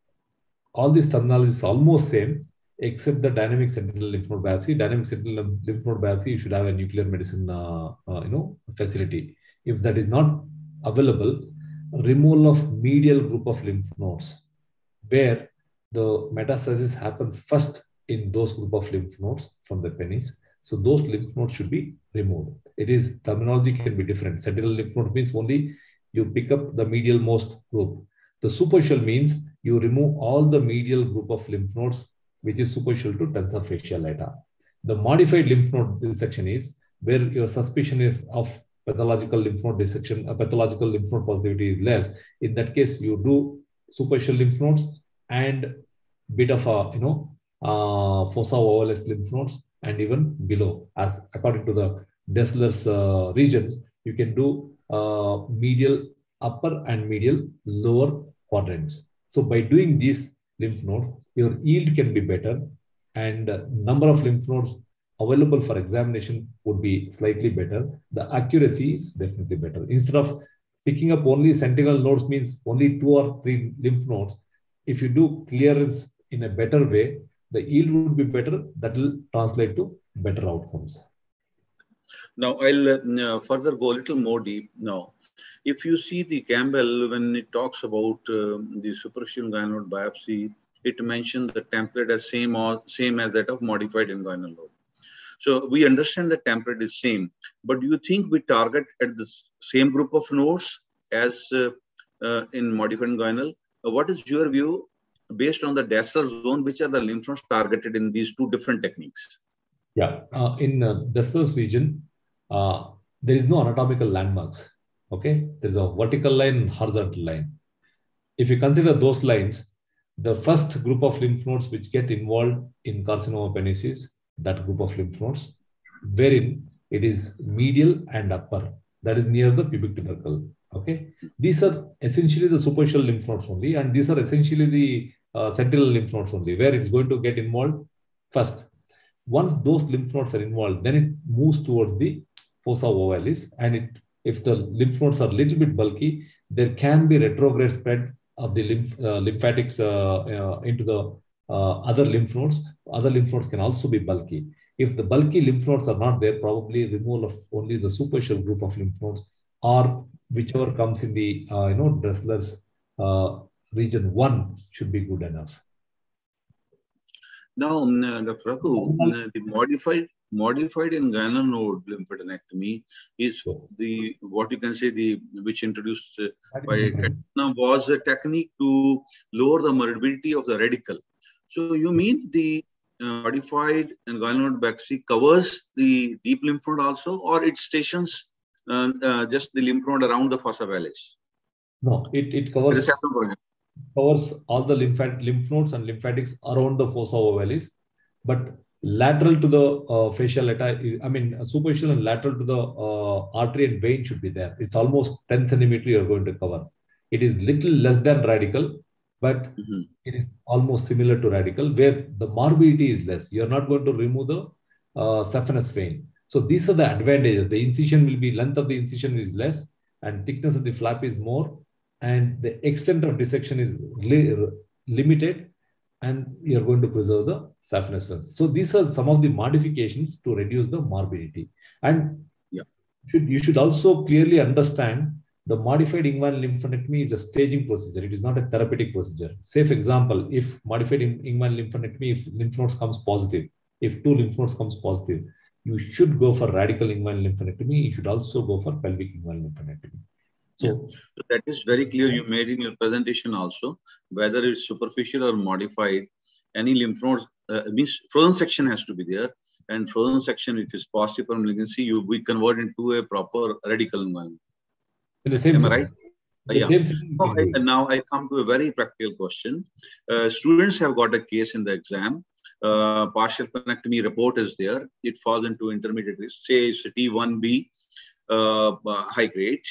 all these terminology is almost same, except the dynamic sentinel lymph node biopsy. Dynamic sentinel lymph node biopsy, you should have a nuclear medicine, uh, uh, you know, facility. If that is not available, removal of medial group of lymph nodes, where the metastasis happens first in those group of lymph nodes from the penis. So those lymph nodes should be removed. It is, terminology can be different. Sentinel lymph node means only you pick up the medial most group. The superficial means you remove all the medial group of lymph nodes, which is superficial to tensor fasciolata. The modified lymph node dissection is where your suspicion is of pathological lymph node dissection, a pathological lymph node positivity is less. In that case, you do superficial lymph nodes and bit of a, you know, uh, fossa ovalis lymph nodes, and even below, as according to the Dessler's uh, regions, you can do uh, medial upper and medial lower quadrants. So by doing these lymph nodes, your yield can be better, and uh, number of lymph nodes available for examination would be slightly better. The accuracy is definitely better. Instead of picking up only sentinel nodes, means only two or three lymph nodes, if you do clearance in a better way, the yield would be better. That will translate to better outcomes. Now, I'll uh, further go a little more deep now. If you see the Campbell, when it talks about uh, the superficial inguinal node biopsy, it mentions the template as same or same as that of modified inguinal node. So we understand the template is same, but do you think we target at the same group of nodes as uh, uh, in modified inguinal? Uh, what is your view based on the Dessler zone? Which are the lymph nodes targeted in these two different techniques? Yeah, uh, in uh, Dessler's region, uh, there is no anatomical landmarks. Okay, there's a vertical line and horizontal line. If you consider those lines, the first group of lymph nodes which get involved in carcinoma penis is that group of lymph nodes, wherein it is medial and upper, that is near the pubic tubercle. Okay, these are essentially the superficial lymph nodes only, and these are essentially the uh, sentinel lymph nodes only, where it's going to get involved first. Once those lymph nodes are involved, then it moves towards the fossa ovalis, and it, if the lymph nodes are a little bit bulky, there can be retrograde spread of the lymph, uh, lymphatics uh, uh, into the uh, other lymph nodes. Other lymph nodes can also be bulky. If the bulky lymph nodes are not there, probably removal of only the superficial group of lymph nodes, or whichever comes in the uh, you know Dessler's uh, region one should be good enough. Now, uh, Doctor Raghu, uh, the modified modified inguinal node lymphadenectomy is yes. the what you can say the which introduced uh, by Katina was a technique to lower the morbidity of the radical. So you mean the uh, modified inguinal node biopsy covers the deep lymph node also, or it stations uh, uh, just the lymph node around the fossa ovalis? No, it it covers. covers all the lymphat lymph nodes and lymphatics around the fossa ovalis, but lateral to the uh, fasciolata, I mean, superficial and lateral to the uh, artery and vein should be there. It's almost ten centimeters you're going to cover. It is little less than radical, but mm-hmm. it is almost similar to radical, where the morbidity is less. You're not going to remove the uh, saphenous vein. So these are the advantages. The incision will be, length of the incision is less, and thickness of the flap is more, and the extent of dissection is li limited, and you're going to preserve the saphenous veins. So these are some of the modifications to reduce the morbidity. And yeah. should, you should also clearly understand the modified inguinal lymphadenectomy is a staging procedure. It is not a therapeutic procedure. Say, for example, if modified inguinal lymphadenectomy, if lymph nodes comes positive, if two lymph nodes comes positive, you should go for radical inguinal lymphadenectomy. You should also go for pelvic inguinal lymphadenectomy. So, yeah. so that is very clear. You made in your presentation also, whether it's superficial or modified, any lymph nodes, uh, means frozen section has to be there. And frozen section, if it's positive for malignancy, you we convert into a proper radical inguinal. In the same Am I right? The yeah. same now, I, now I come to a very practical question. Uh, students have got a case in the exam. Uh, partial penectomy report is there. It falls into intermediate risk. Say it's T one B, uh, high grade.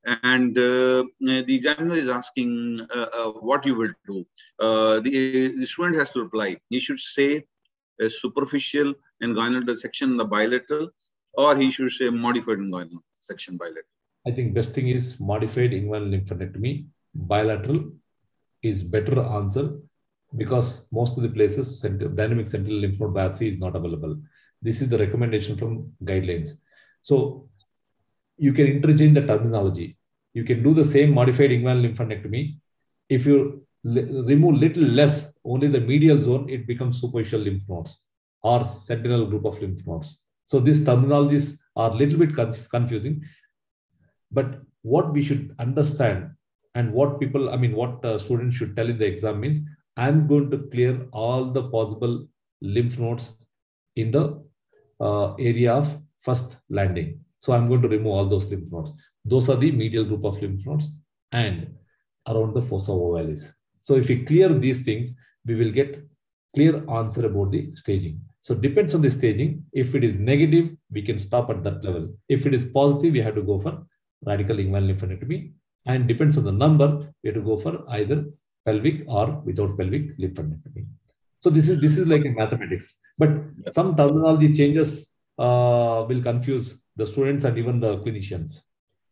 and uh, the examiner is asking uh, uh, what you will do. Uh, the, the student has to reply. He should say a superficial inguinal dissection in the bilateral, or he should say modified inguinal section bilateral. I think best thing is modified inguinal lymphadenectomy. Bilateral is better answer because most of the places center, dynamic sentinel lymph node biopsy is not available. This is the recommendation from guidelines. So you can interchange the terminology. You can do the same modified inguinal lymphadenectomy. If you remove little less, only the medial zone, it becomes superficial lymph nodes or sentinel group of lymph nodes. So these terminologies are a little bit confusing. But what we should understand and what people, I mean, what uh, students should tell in the exam means, I'm going to clear all the possible lymph nodes in the uh, area of first landing. So I'm going to remove all those lymph nodes. Those are the medial group of lymph nodes and around the fossa ovalis. So if we clear these things, we will get clear answer about the staging. So depends on the staging. If it is negative, we can stop at that level. If it is positive, we have to go for radical inguinal lymphadenectomy, and depends on the number, we have to go for either pelvic or without pelvic lymphadenectomy. So this is this is like a mathematics, but some terminology changes uh, will confuse the students and even the clinicians.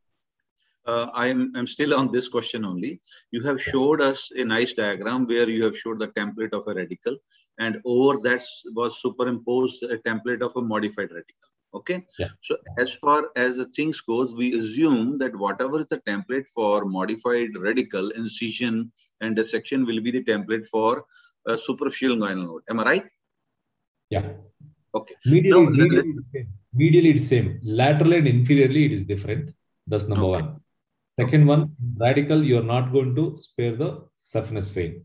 Uh, I'm I'm still on this question only. You have showed us a nice diagram where you have showed the template of a radical, and over that was superimposed a template of a modified radical. Okay. Yeah. So as far as the things goes, we assume that whatever is the template for modified radical, incision and dissection will be the template for a superficial inguinal node. Am I right? Yeah. Okay. Medially, now, medially, it's same. medially it's same. Laterally and inferiorly it is different. That's number okay. one. Second okay. one, radical, you are not going to spare the saphenous vein.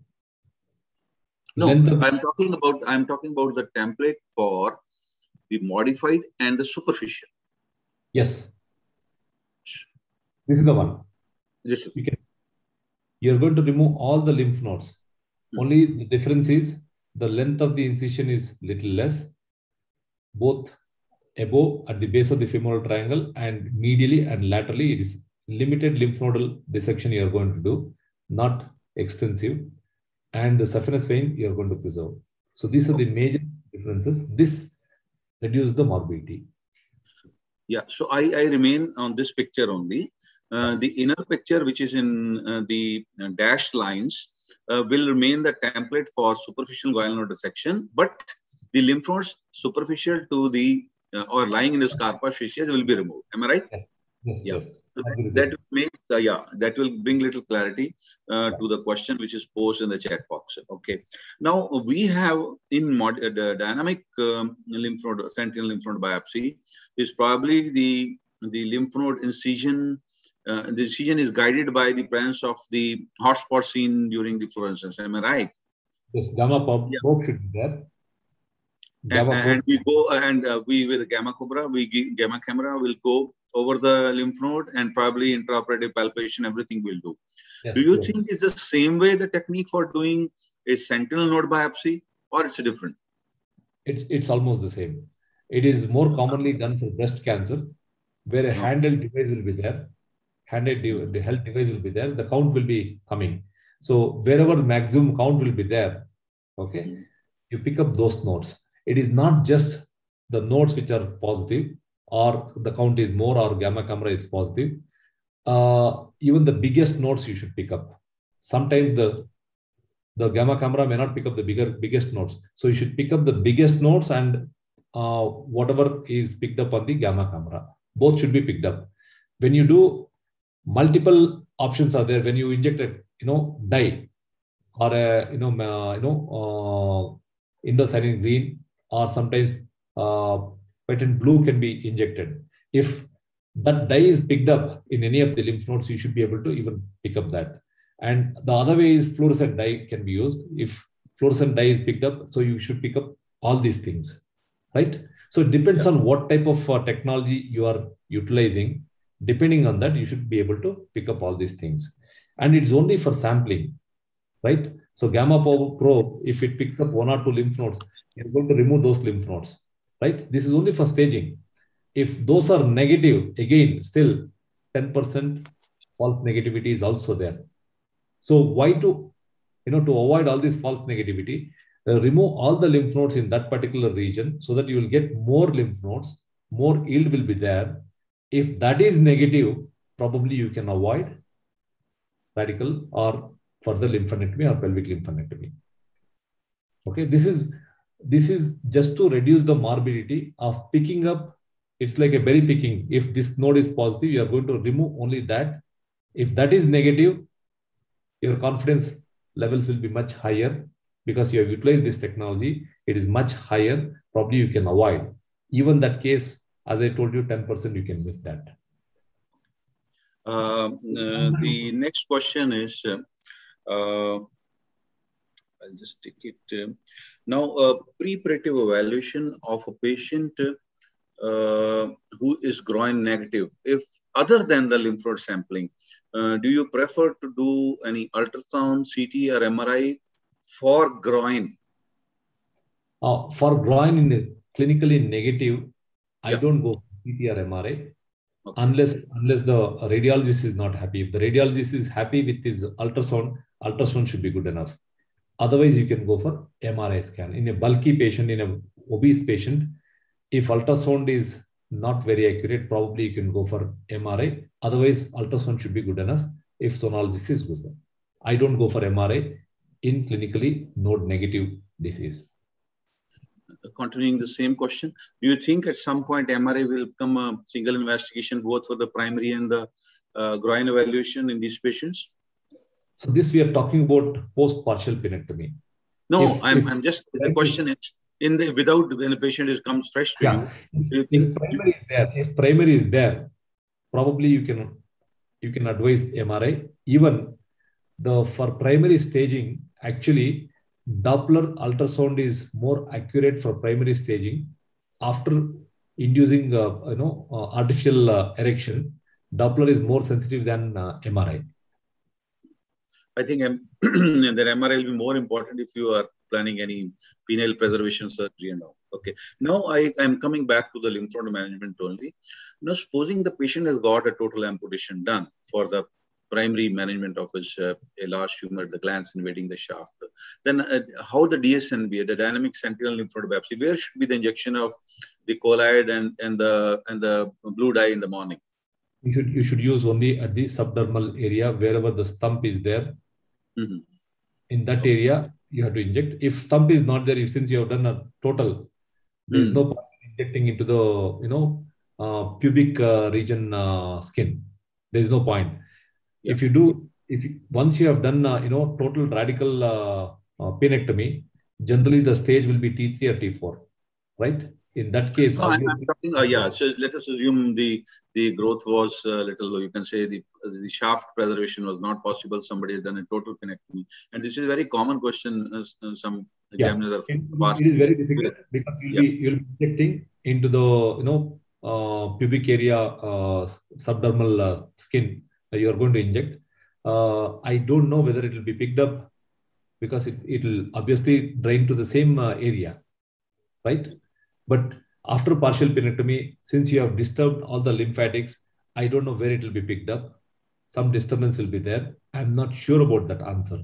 No, I'm talking about I'm talking about the template for the modified and the superficial. Yes. This is the one. Yes. You can, you're going to remove all the lymph nodes. Hmm. Only the difference is the length of the incision is little less, both above at the base of the femoral triangle and medially and laterally. It is limited lymph nodal dissection you are going to do, not extensive. And the saphenous vein you are going to preserve. So these are the major differences. This reduce the morbidity. Yeah, so I, I remain on this picture only. Uh, the inner picture, which is in uh, the uh, dashed lines, uh, will remain the template for superficial inguinal node dissection, but the lymph nodes superficial to the uh, or lying in the scarpa fasciae will be removed. Am I right? Yes. Yes. Yeah. Yes. So that, that will make uh, yeah that will bring little clarity uh, to the question which is posed in the chat box. Okay. Now we have in mod uh, the dynamic um, lymph node sentinel lymph node biopsy is probably the the lymph node incision. Uh, the incision is guided by the presence of the hotspot seen during the fluorescence. Am I right? Yes. Gamma probe yeah. should be there. Gamma and, and we go and uh, we with gamma cobra we give gamma camera will go over the lymph node and probably intraoperative palpation, everything will do. Yes, do you yes. think it's the same way the technique for doing a sentinel node biopsy, or it's different? It's it's almost the same. It is more commonly done for breast cancer, where a no. handheld device will be there. Handheld the health device will be there. The count will be coming. So wherever maximum count will be there, okay, mm-hmm. you pick up those nodes. It is not just the nodes which are positive, or the count is more, or gamma camera is positive. Uh, even the biggest nodes you should pick up. Sometimes the, the gamma camera may not pick up the bigger biggest nodes. So you should pick up the biggest nodes and uh, whatever is picked up on the gamma camera. Both should be picked up. When you do, multiple options are there. When you inject a you know dye or a you know uh, you know uh, indocyanine green, or sometimes uh, patent blue can be injected. If that dye is picked up in any of the lymph nodes, you should be able to even pick up that. And the other way is fluorescent dye can be used. If fluorescent dye is picked up, so you should pick up all these things, right? So it depends yeah. on what type of uh, technology you are utilizing. Depending on that, you should be able to pick up all these things. And it's only for sampling, right? So gamma probe, if it picks up one or two lymph nodes, you're going to remove those lymph nodes, right? This is only for staging. If those are negative, again, still ten percent false negativity is also there. So why to, you know, to avoid all this false negativity, uh, remove all the lymph nodes in that particular region so that you will get more lymph nodes, more yield will be there. If that is negative, probably you can avoid radical or further lymphadenectomy or pelvic lymphadenectomy. Okay, this is this is just to reduce the morbidity of picking up. It's like a berry picking. If this node is positive, you are going to remove only that. If that is negative, your confidence levels will be much higher because you have utilized this technology. It is much higher. Probably you can avoid. Even that case, as I told you, ten percent you can miss that. Uh, uh, the next question is, uh, uh, I'll just take it. Uh, now, a preparative evaluation of a patient uh, who is groin negative, if other than the lymph node sampling, uh, do you prefer to do any ultrasound, C T or M R I for groin? Uh, for groin in clinically negative, I Yeah. don't go C T or M R I. Okay. Unless, unless the radiologist is not happy. If the radiologist is happy with his ultrasound, ultrasound should be good enough. Otherwise, you can go for M R I scan. In a bulky patient, in a obese patient, if ultrasound is not very accurate, probably you can go for M R I. Otherwise, ultrasound should be good enough if sonologist is good. I don't go for M R I in clinically node negative disease. Continuing the same question, do you think at some point M R I will become a single investigation both for the primary and the uh, groin evaluation in these patients? So this we are talking about post-partial penectomy. No, If, I'm, if, I'm just, the question is, in the without when a patient is comes fresh to yeah, you. If, if primary is there, if primary is there, probably you can you can advise M R I. Even the for primary staging, actually, Doppler ultrasound is more accurate for primary staging. After inducing uh, you know uh, artificial uh, erection, Doppler is more sensitive than uh, M R I. I think that M R I will be more important if you are planning any penile preservation surgery and all. Okay. Now I am coming back to the lymph node management only. Now, supposing the patient has got a total amputation done for the primary management of his uh, a large tumor, the glands invading the shaft, then uh, how the D S N B, the dynamic sentinel lymph node biopsy, where should be the injection of the colloid and and the and the blue dye in the morning? You should you should use only at the subdermal area wherever the stump is there. Mm-hmm. In that area, you have to inject. If stump is not there, if since you have done a total, there is mm. no point injecting into the you know uh, pubic uh, region uh, skin. There is no point. Yeah. If you do, if you, once you have done uh, you know total radical uh, uh, penectomy, generally the stage will be T three or T four, right? In that case, no, I'm, I'm talking, uh, yeah. So let us assume the the growth was a little. You can say the the shaft preservation was not possible. Somebody has done a total penectomy, and this is a very common question. Uh, some examiners yeah. are it, fast. It is very difficult because you'll yeah. be you'll be injecting into the you know uh, pubic area uh, subdermal uh, skin. Uh, you are going to inject. Uh, I don't know whether it will be picked up because it it will obviously drain to the same uh, area, right? But after partial penectomy, since you have disturbed all the lymphatics, I don't know where it will be picked up. Some disturbance will be there. I'm not sure about that answer.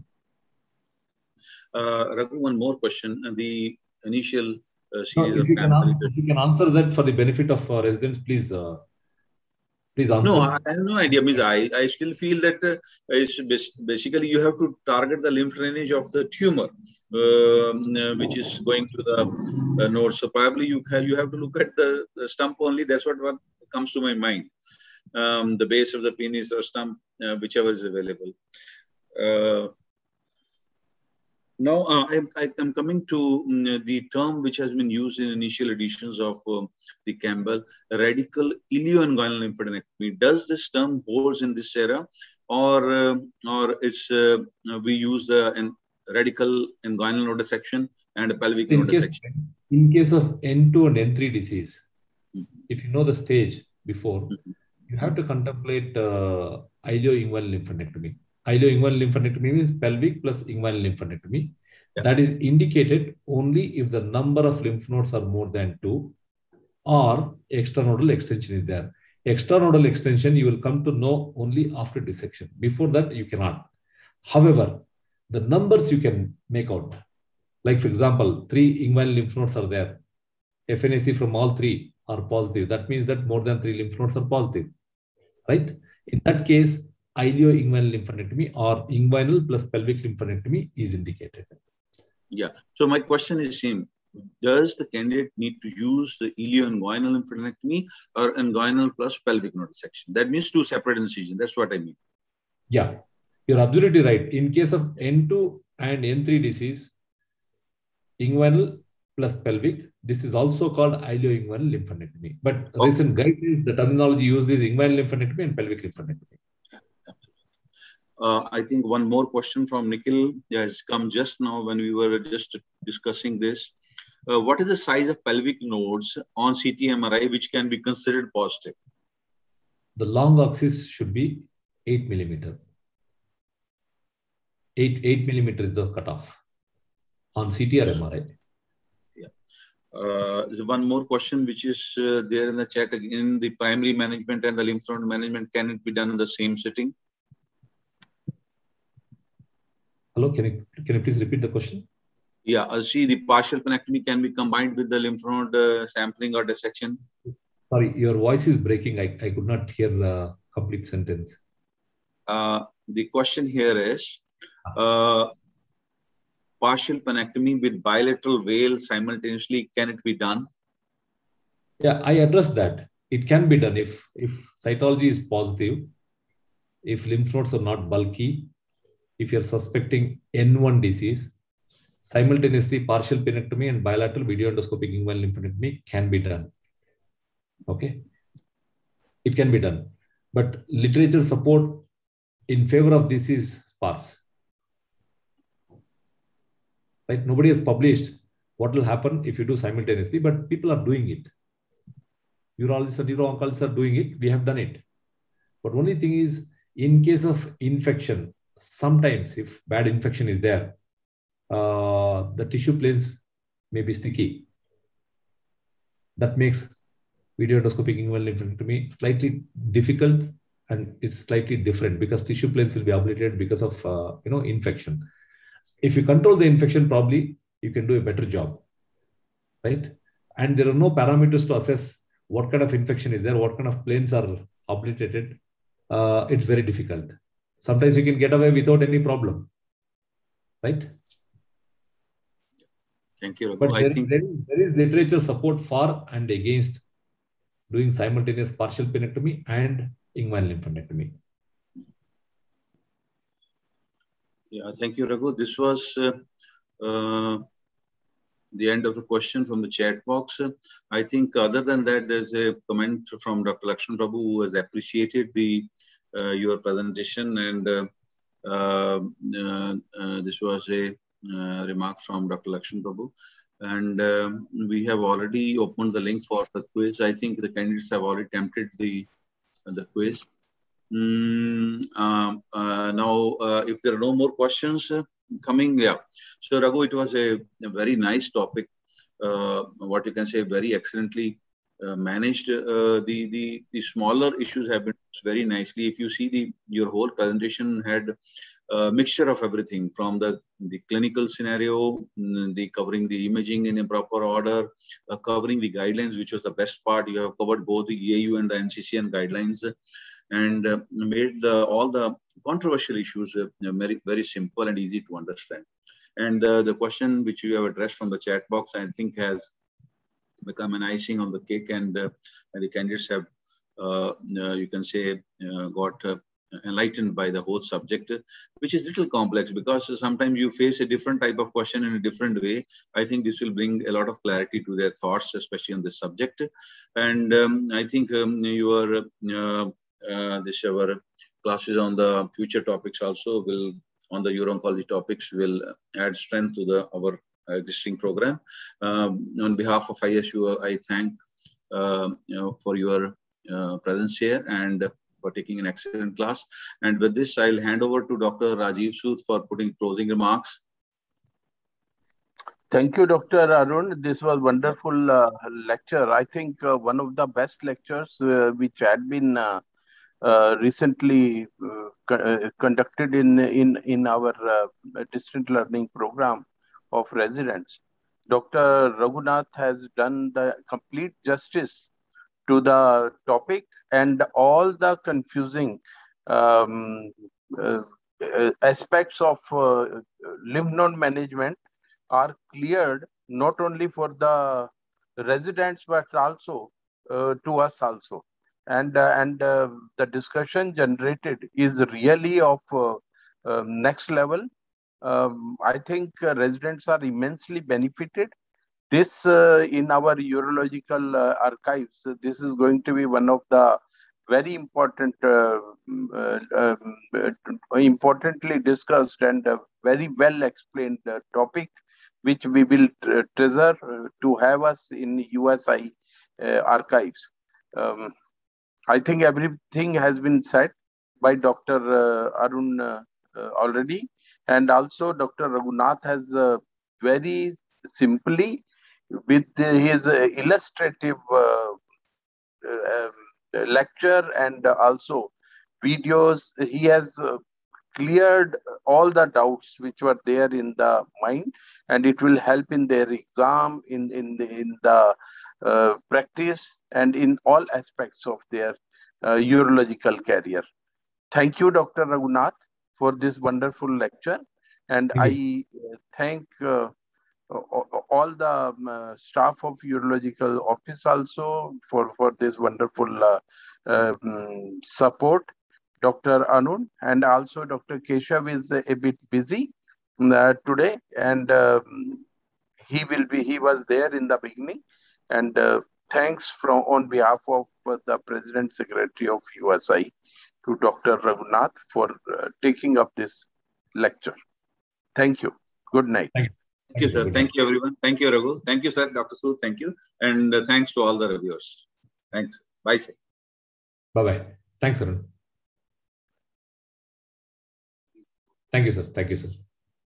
Uh, Raghu, one more question. The initial uh, series no, if, of you can answer, if you can answer that for the benefit of uh, residents, please, uh, please answer. No, I have no idea. Means I, I still feel that uh, it's basically you have to target the lymph drainage of the tumor, uh, which is going to the uh, node. So probably you have, you have to look at the, the stump only. That's what, what comes to my mind. Um, the base of the penis or stump, uh, whichever is available. Uh, Now, uh, I, I am coming to um, the term which has been used in initial editions of uh, the Campbell, radical ilioinguinal lymphadenectomy. Does this term holds in this era, or uh, or is uh, we use the uh, radical inguinal node dissection and a pelvic in node case, dissection? In case of N two and N three disease, mm-hmm. if you know the stage before, mm-hmm. you have to contemplate uh, ilioinguinal lymphadenectomy. Ilioinguinal lymphadenectomy means pelvic plus inguinal lymphadenectomy. Yeah. That is indicated only if the number of lymph nodes are more than two or extranodal extension is there. Extranodal extension, you will come to know only after dissection. Before that, you cannot. However, the numbers you can make out. Like, for example, three inguinal lymph nodes are there. F N A C from all three are positive. That means that more than three lymph nodes are positive, right? In that case, ilio-inguinal lymphadenectomy or inguinal plus pelvic lymphadenectomy is indicated. Yeah. So my question is same. Does the candidate need to use the ilio-inguinal lymphadenectomy or inguinal plus pelvic node dissection? That means two separate incisions. That's what I mean. Yeah, you're absolutely right. In case of N two and N three disease, inguinal plus pelvic, this is also called ilio-inguinal lymphadenectomy. But okay. Recent guidelines, the terminology used is inguinal lymphadenectomy and pelvic lymphadenectomy. Uh, I think one more question from Nikhil has come just now when we were just discussing this. Uh, what is the size of pelvic nodes on C T M R I which can be considered positive? The long axis should be eight millimeter. Eight, eight millimeter is the cutoff on C T or M R I. Yeah. Uh, there's one more question which is uh, there in the chat again. The primary management and the lymph node management, can it be done in the same sitting? Hello, can you, can you please repeat the question? Yeah, uh, see, the partial penectomy can be combined with the lymph node uh, sampling or dissection. Sorry, your voice is breaking. I, I could not hear the complete sentence. Uh, the question here is, uh, partial penectomy with bilateral veil simultaneously, can it be done? Yeah, I addressed that. It can be done if, if cytology is positive, if lymph nodes are not bulky, if you're suspecting N one disease, simultaneously partial penectomy and bilateral video endoscopic inguinal lymphadenectomy can be done. Okay, it can be done, but literature support in favor of this is sparse. Right? Nobody has published what will happen if you do simultaneously, but people are doing it. Urologists and uro-oncologists are doing it. We have done it. But only thing is, in case of infection, sometimes if bad infection is there, uh, the tissue planes may be sticky. That makes video endoscopic inguinal lymphadenectomy slightly difficult, and it's slightly different because tissue planes will be obliterated because of uh, you know infection. If you control the infection, probably you can do a better job, right? And there are no parameters to assess what kind of infection is there, what kind of planes are obliterated. Uh, it's very difficult. Sometimes you can get away without any problem, right? Thank you. But I there, think there, is, there is literature support for and against doing simultaneous partial penectomy and inguinal lymphadenectomy. Yeah, thank you, Raghu. This was uh, uh, the end of the question from the chat box. I think other than that, there's a comment from Doctor Lakshman Prabhu who has appreciated the uh, your presentation, and uh, uh, uh, uh, this was a uh, remark from Doctor Lakshman Prabhu. And um, we have already opened the link for the quiz. I think the candidates have already attempted the the quiz. Mm, um, uh, now, uh, if there are no more questions uh, coming, yeah. So, Raghu, it was a, a very nice topic. Uh, what you can say, very excellently uh, managed. Uh, the the the smaller issues have been very nicely. If you see the your whole presentation had a mixture of everything from the the clinical scenario, the covering the imaging in a proper order, uh, covering the guidelines, which was the best part. You have covered both the E A U and the N C C N guidelines, and uh, made the, all the controversial issues uh, very, very simple and easy to understand. And uh, the question which you have addressed from the chat box, I think, has become an icing on the cake, and, uh, and the candidates have, uh, uh, you can say, uh, got uh, enlightened by the whole subject, which is a little complex because sometimes you face a different type of question in a different way. I think this will bring a lot of clarity to their thoughts, especially on this subject. And um, I think um, your uh, uh, this our classes on the future topics also will, on the uro-oncology topics, will add strength to the our existing program. Um, on behalf of I S U, I thank uh, you know, for your uh, presence here and for taking an excellent class. And with this, I'll hand over to Doctor Rajiv Sood for putting closing remarks. Thank you, Doctor Arun. This was wonderful uh, lecture. I think uh, one of the best lectures uh, which had been uh, uh, recently uh, co uh, conducted in in in our uh, distant learning program of residents. Doctor Raghunath has done the complete justice to the topic, and all the confusing um, uh, uh, aspects of uh, lymph node management are cleared, not only for the residents but also uh, to us also. And uh, and uh, the discussion generated is really of uh, uh, next level. Um, I think uh, residents are immensely benefited. This uh, in our urological uh, archives, uh, this is going to be one of the very important, uh, uh, um, uh, importantly discussed and uh, very well explained uh, topic, which we will uh, treasure uh, to have us in U S I uh, archives. Um, I think everything has been said by Doctor Uh, Arun uh, uh, already, and also Doctor Raghunath has uh, very simply, with his uh, illustrative uh, uh, lecture and also videos, he has uh, cleared all the doubts which were there in the mind, and it will help in their exam, in in the, in the uh, practice, and in all aspects of their uh, urological career. Thank you, Doctor Raghunath, for this wonderful lecture, and Thank I uh, thank uh, all the um, uh, staff of urological office also for for this wonderful uh, um, support. Doctor Anun, and also Doctor Keshav is a bit busy uh, today, and uh, he will be he was there in the beginning, and uh, thanks from on behalf of uh, the President Secretary of U S I to Doctor Raghunath for uh, taking up this lecture. Thank you. Good night. Thank you. Thank you, sir. Thank you, everyone. Thank you, Raghu. Thank you, sir. Doctor Sood, thank you. And uh, thanks to all the reviewers. Thanks. Bye, sir. Bye-bye. Thanks, Arun. Thank you, sir. Thank you, sir.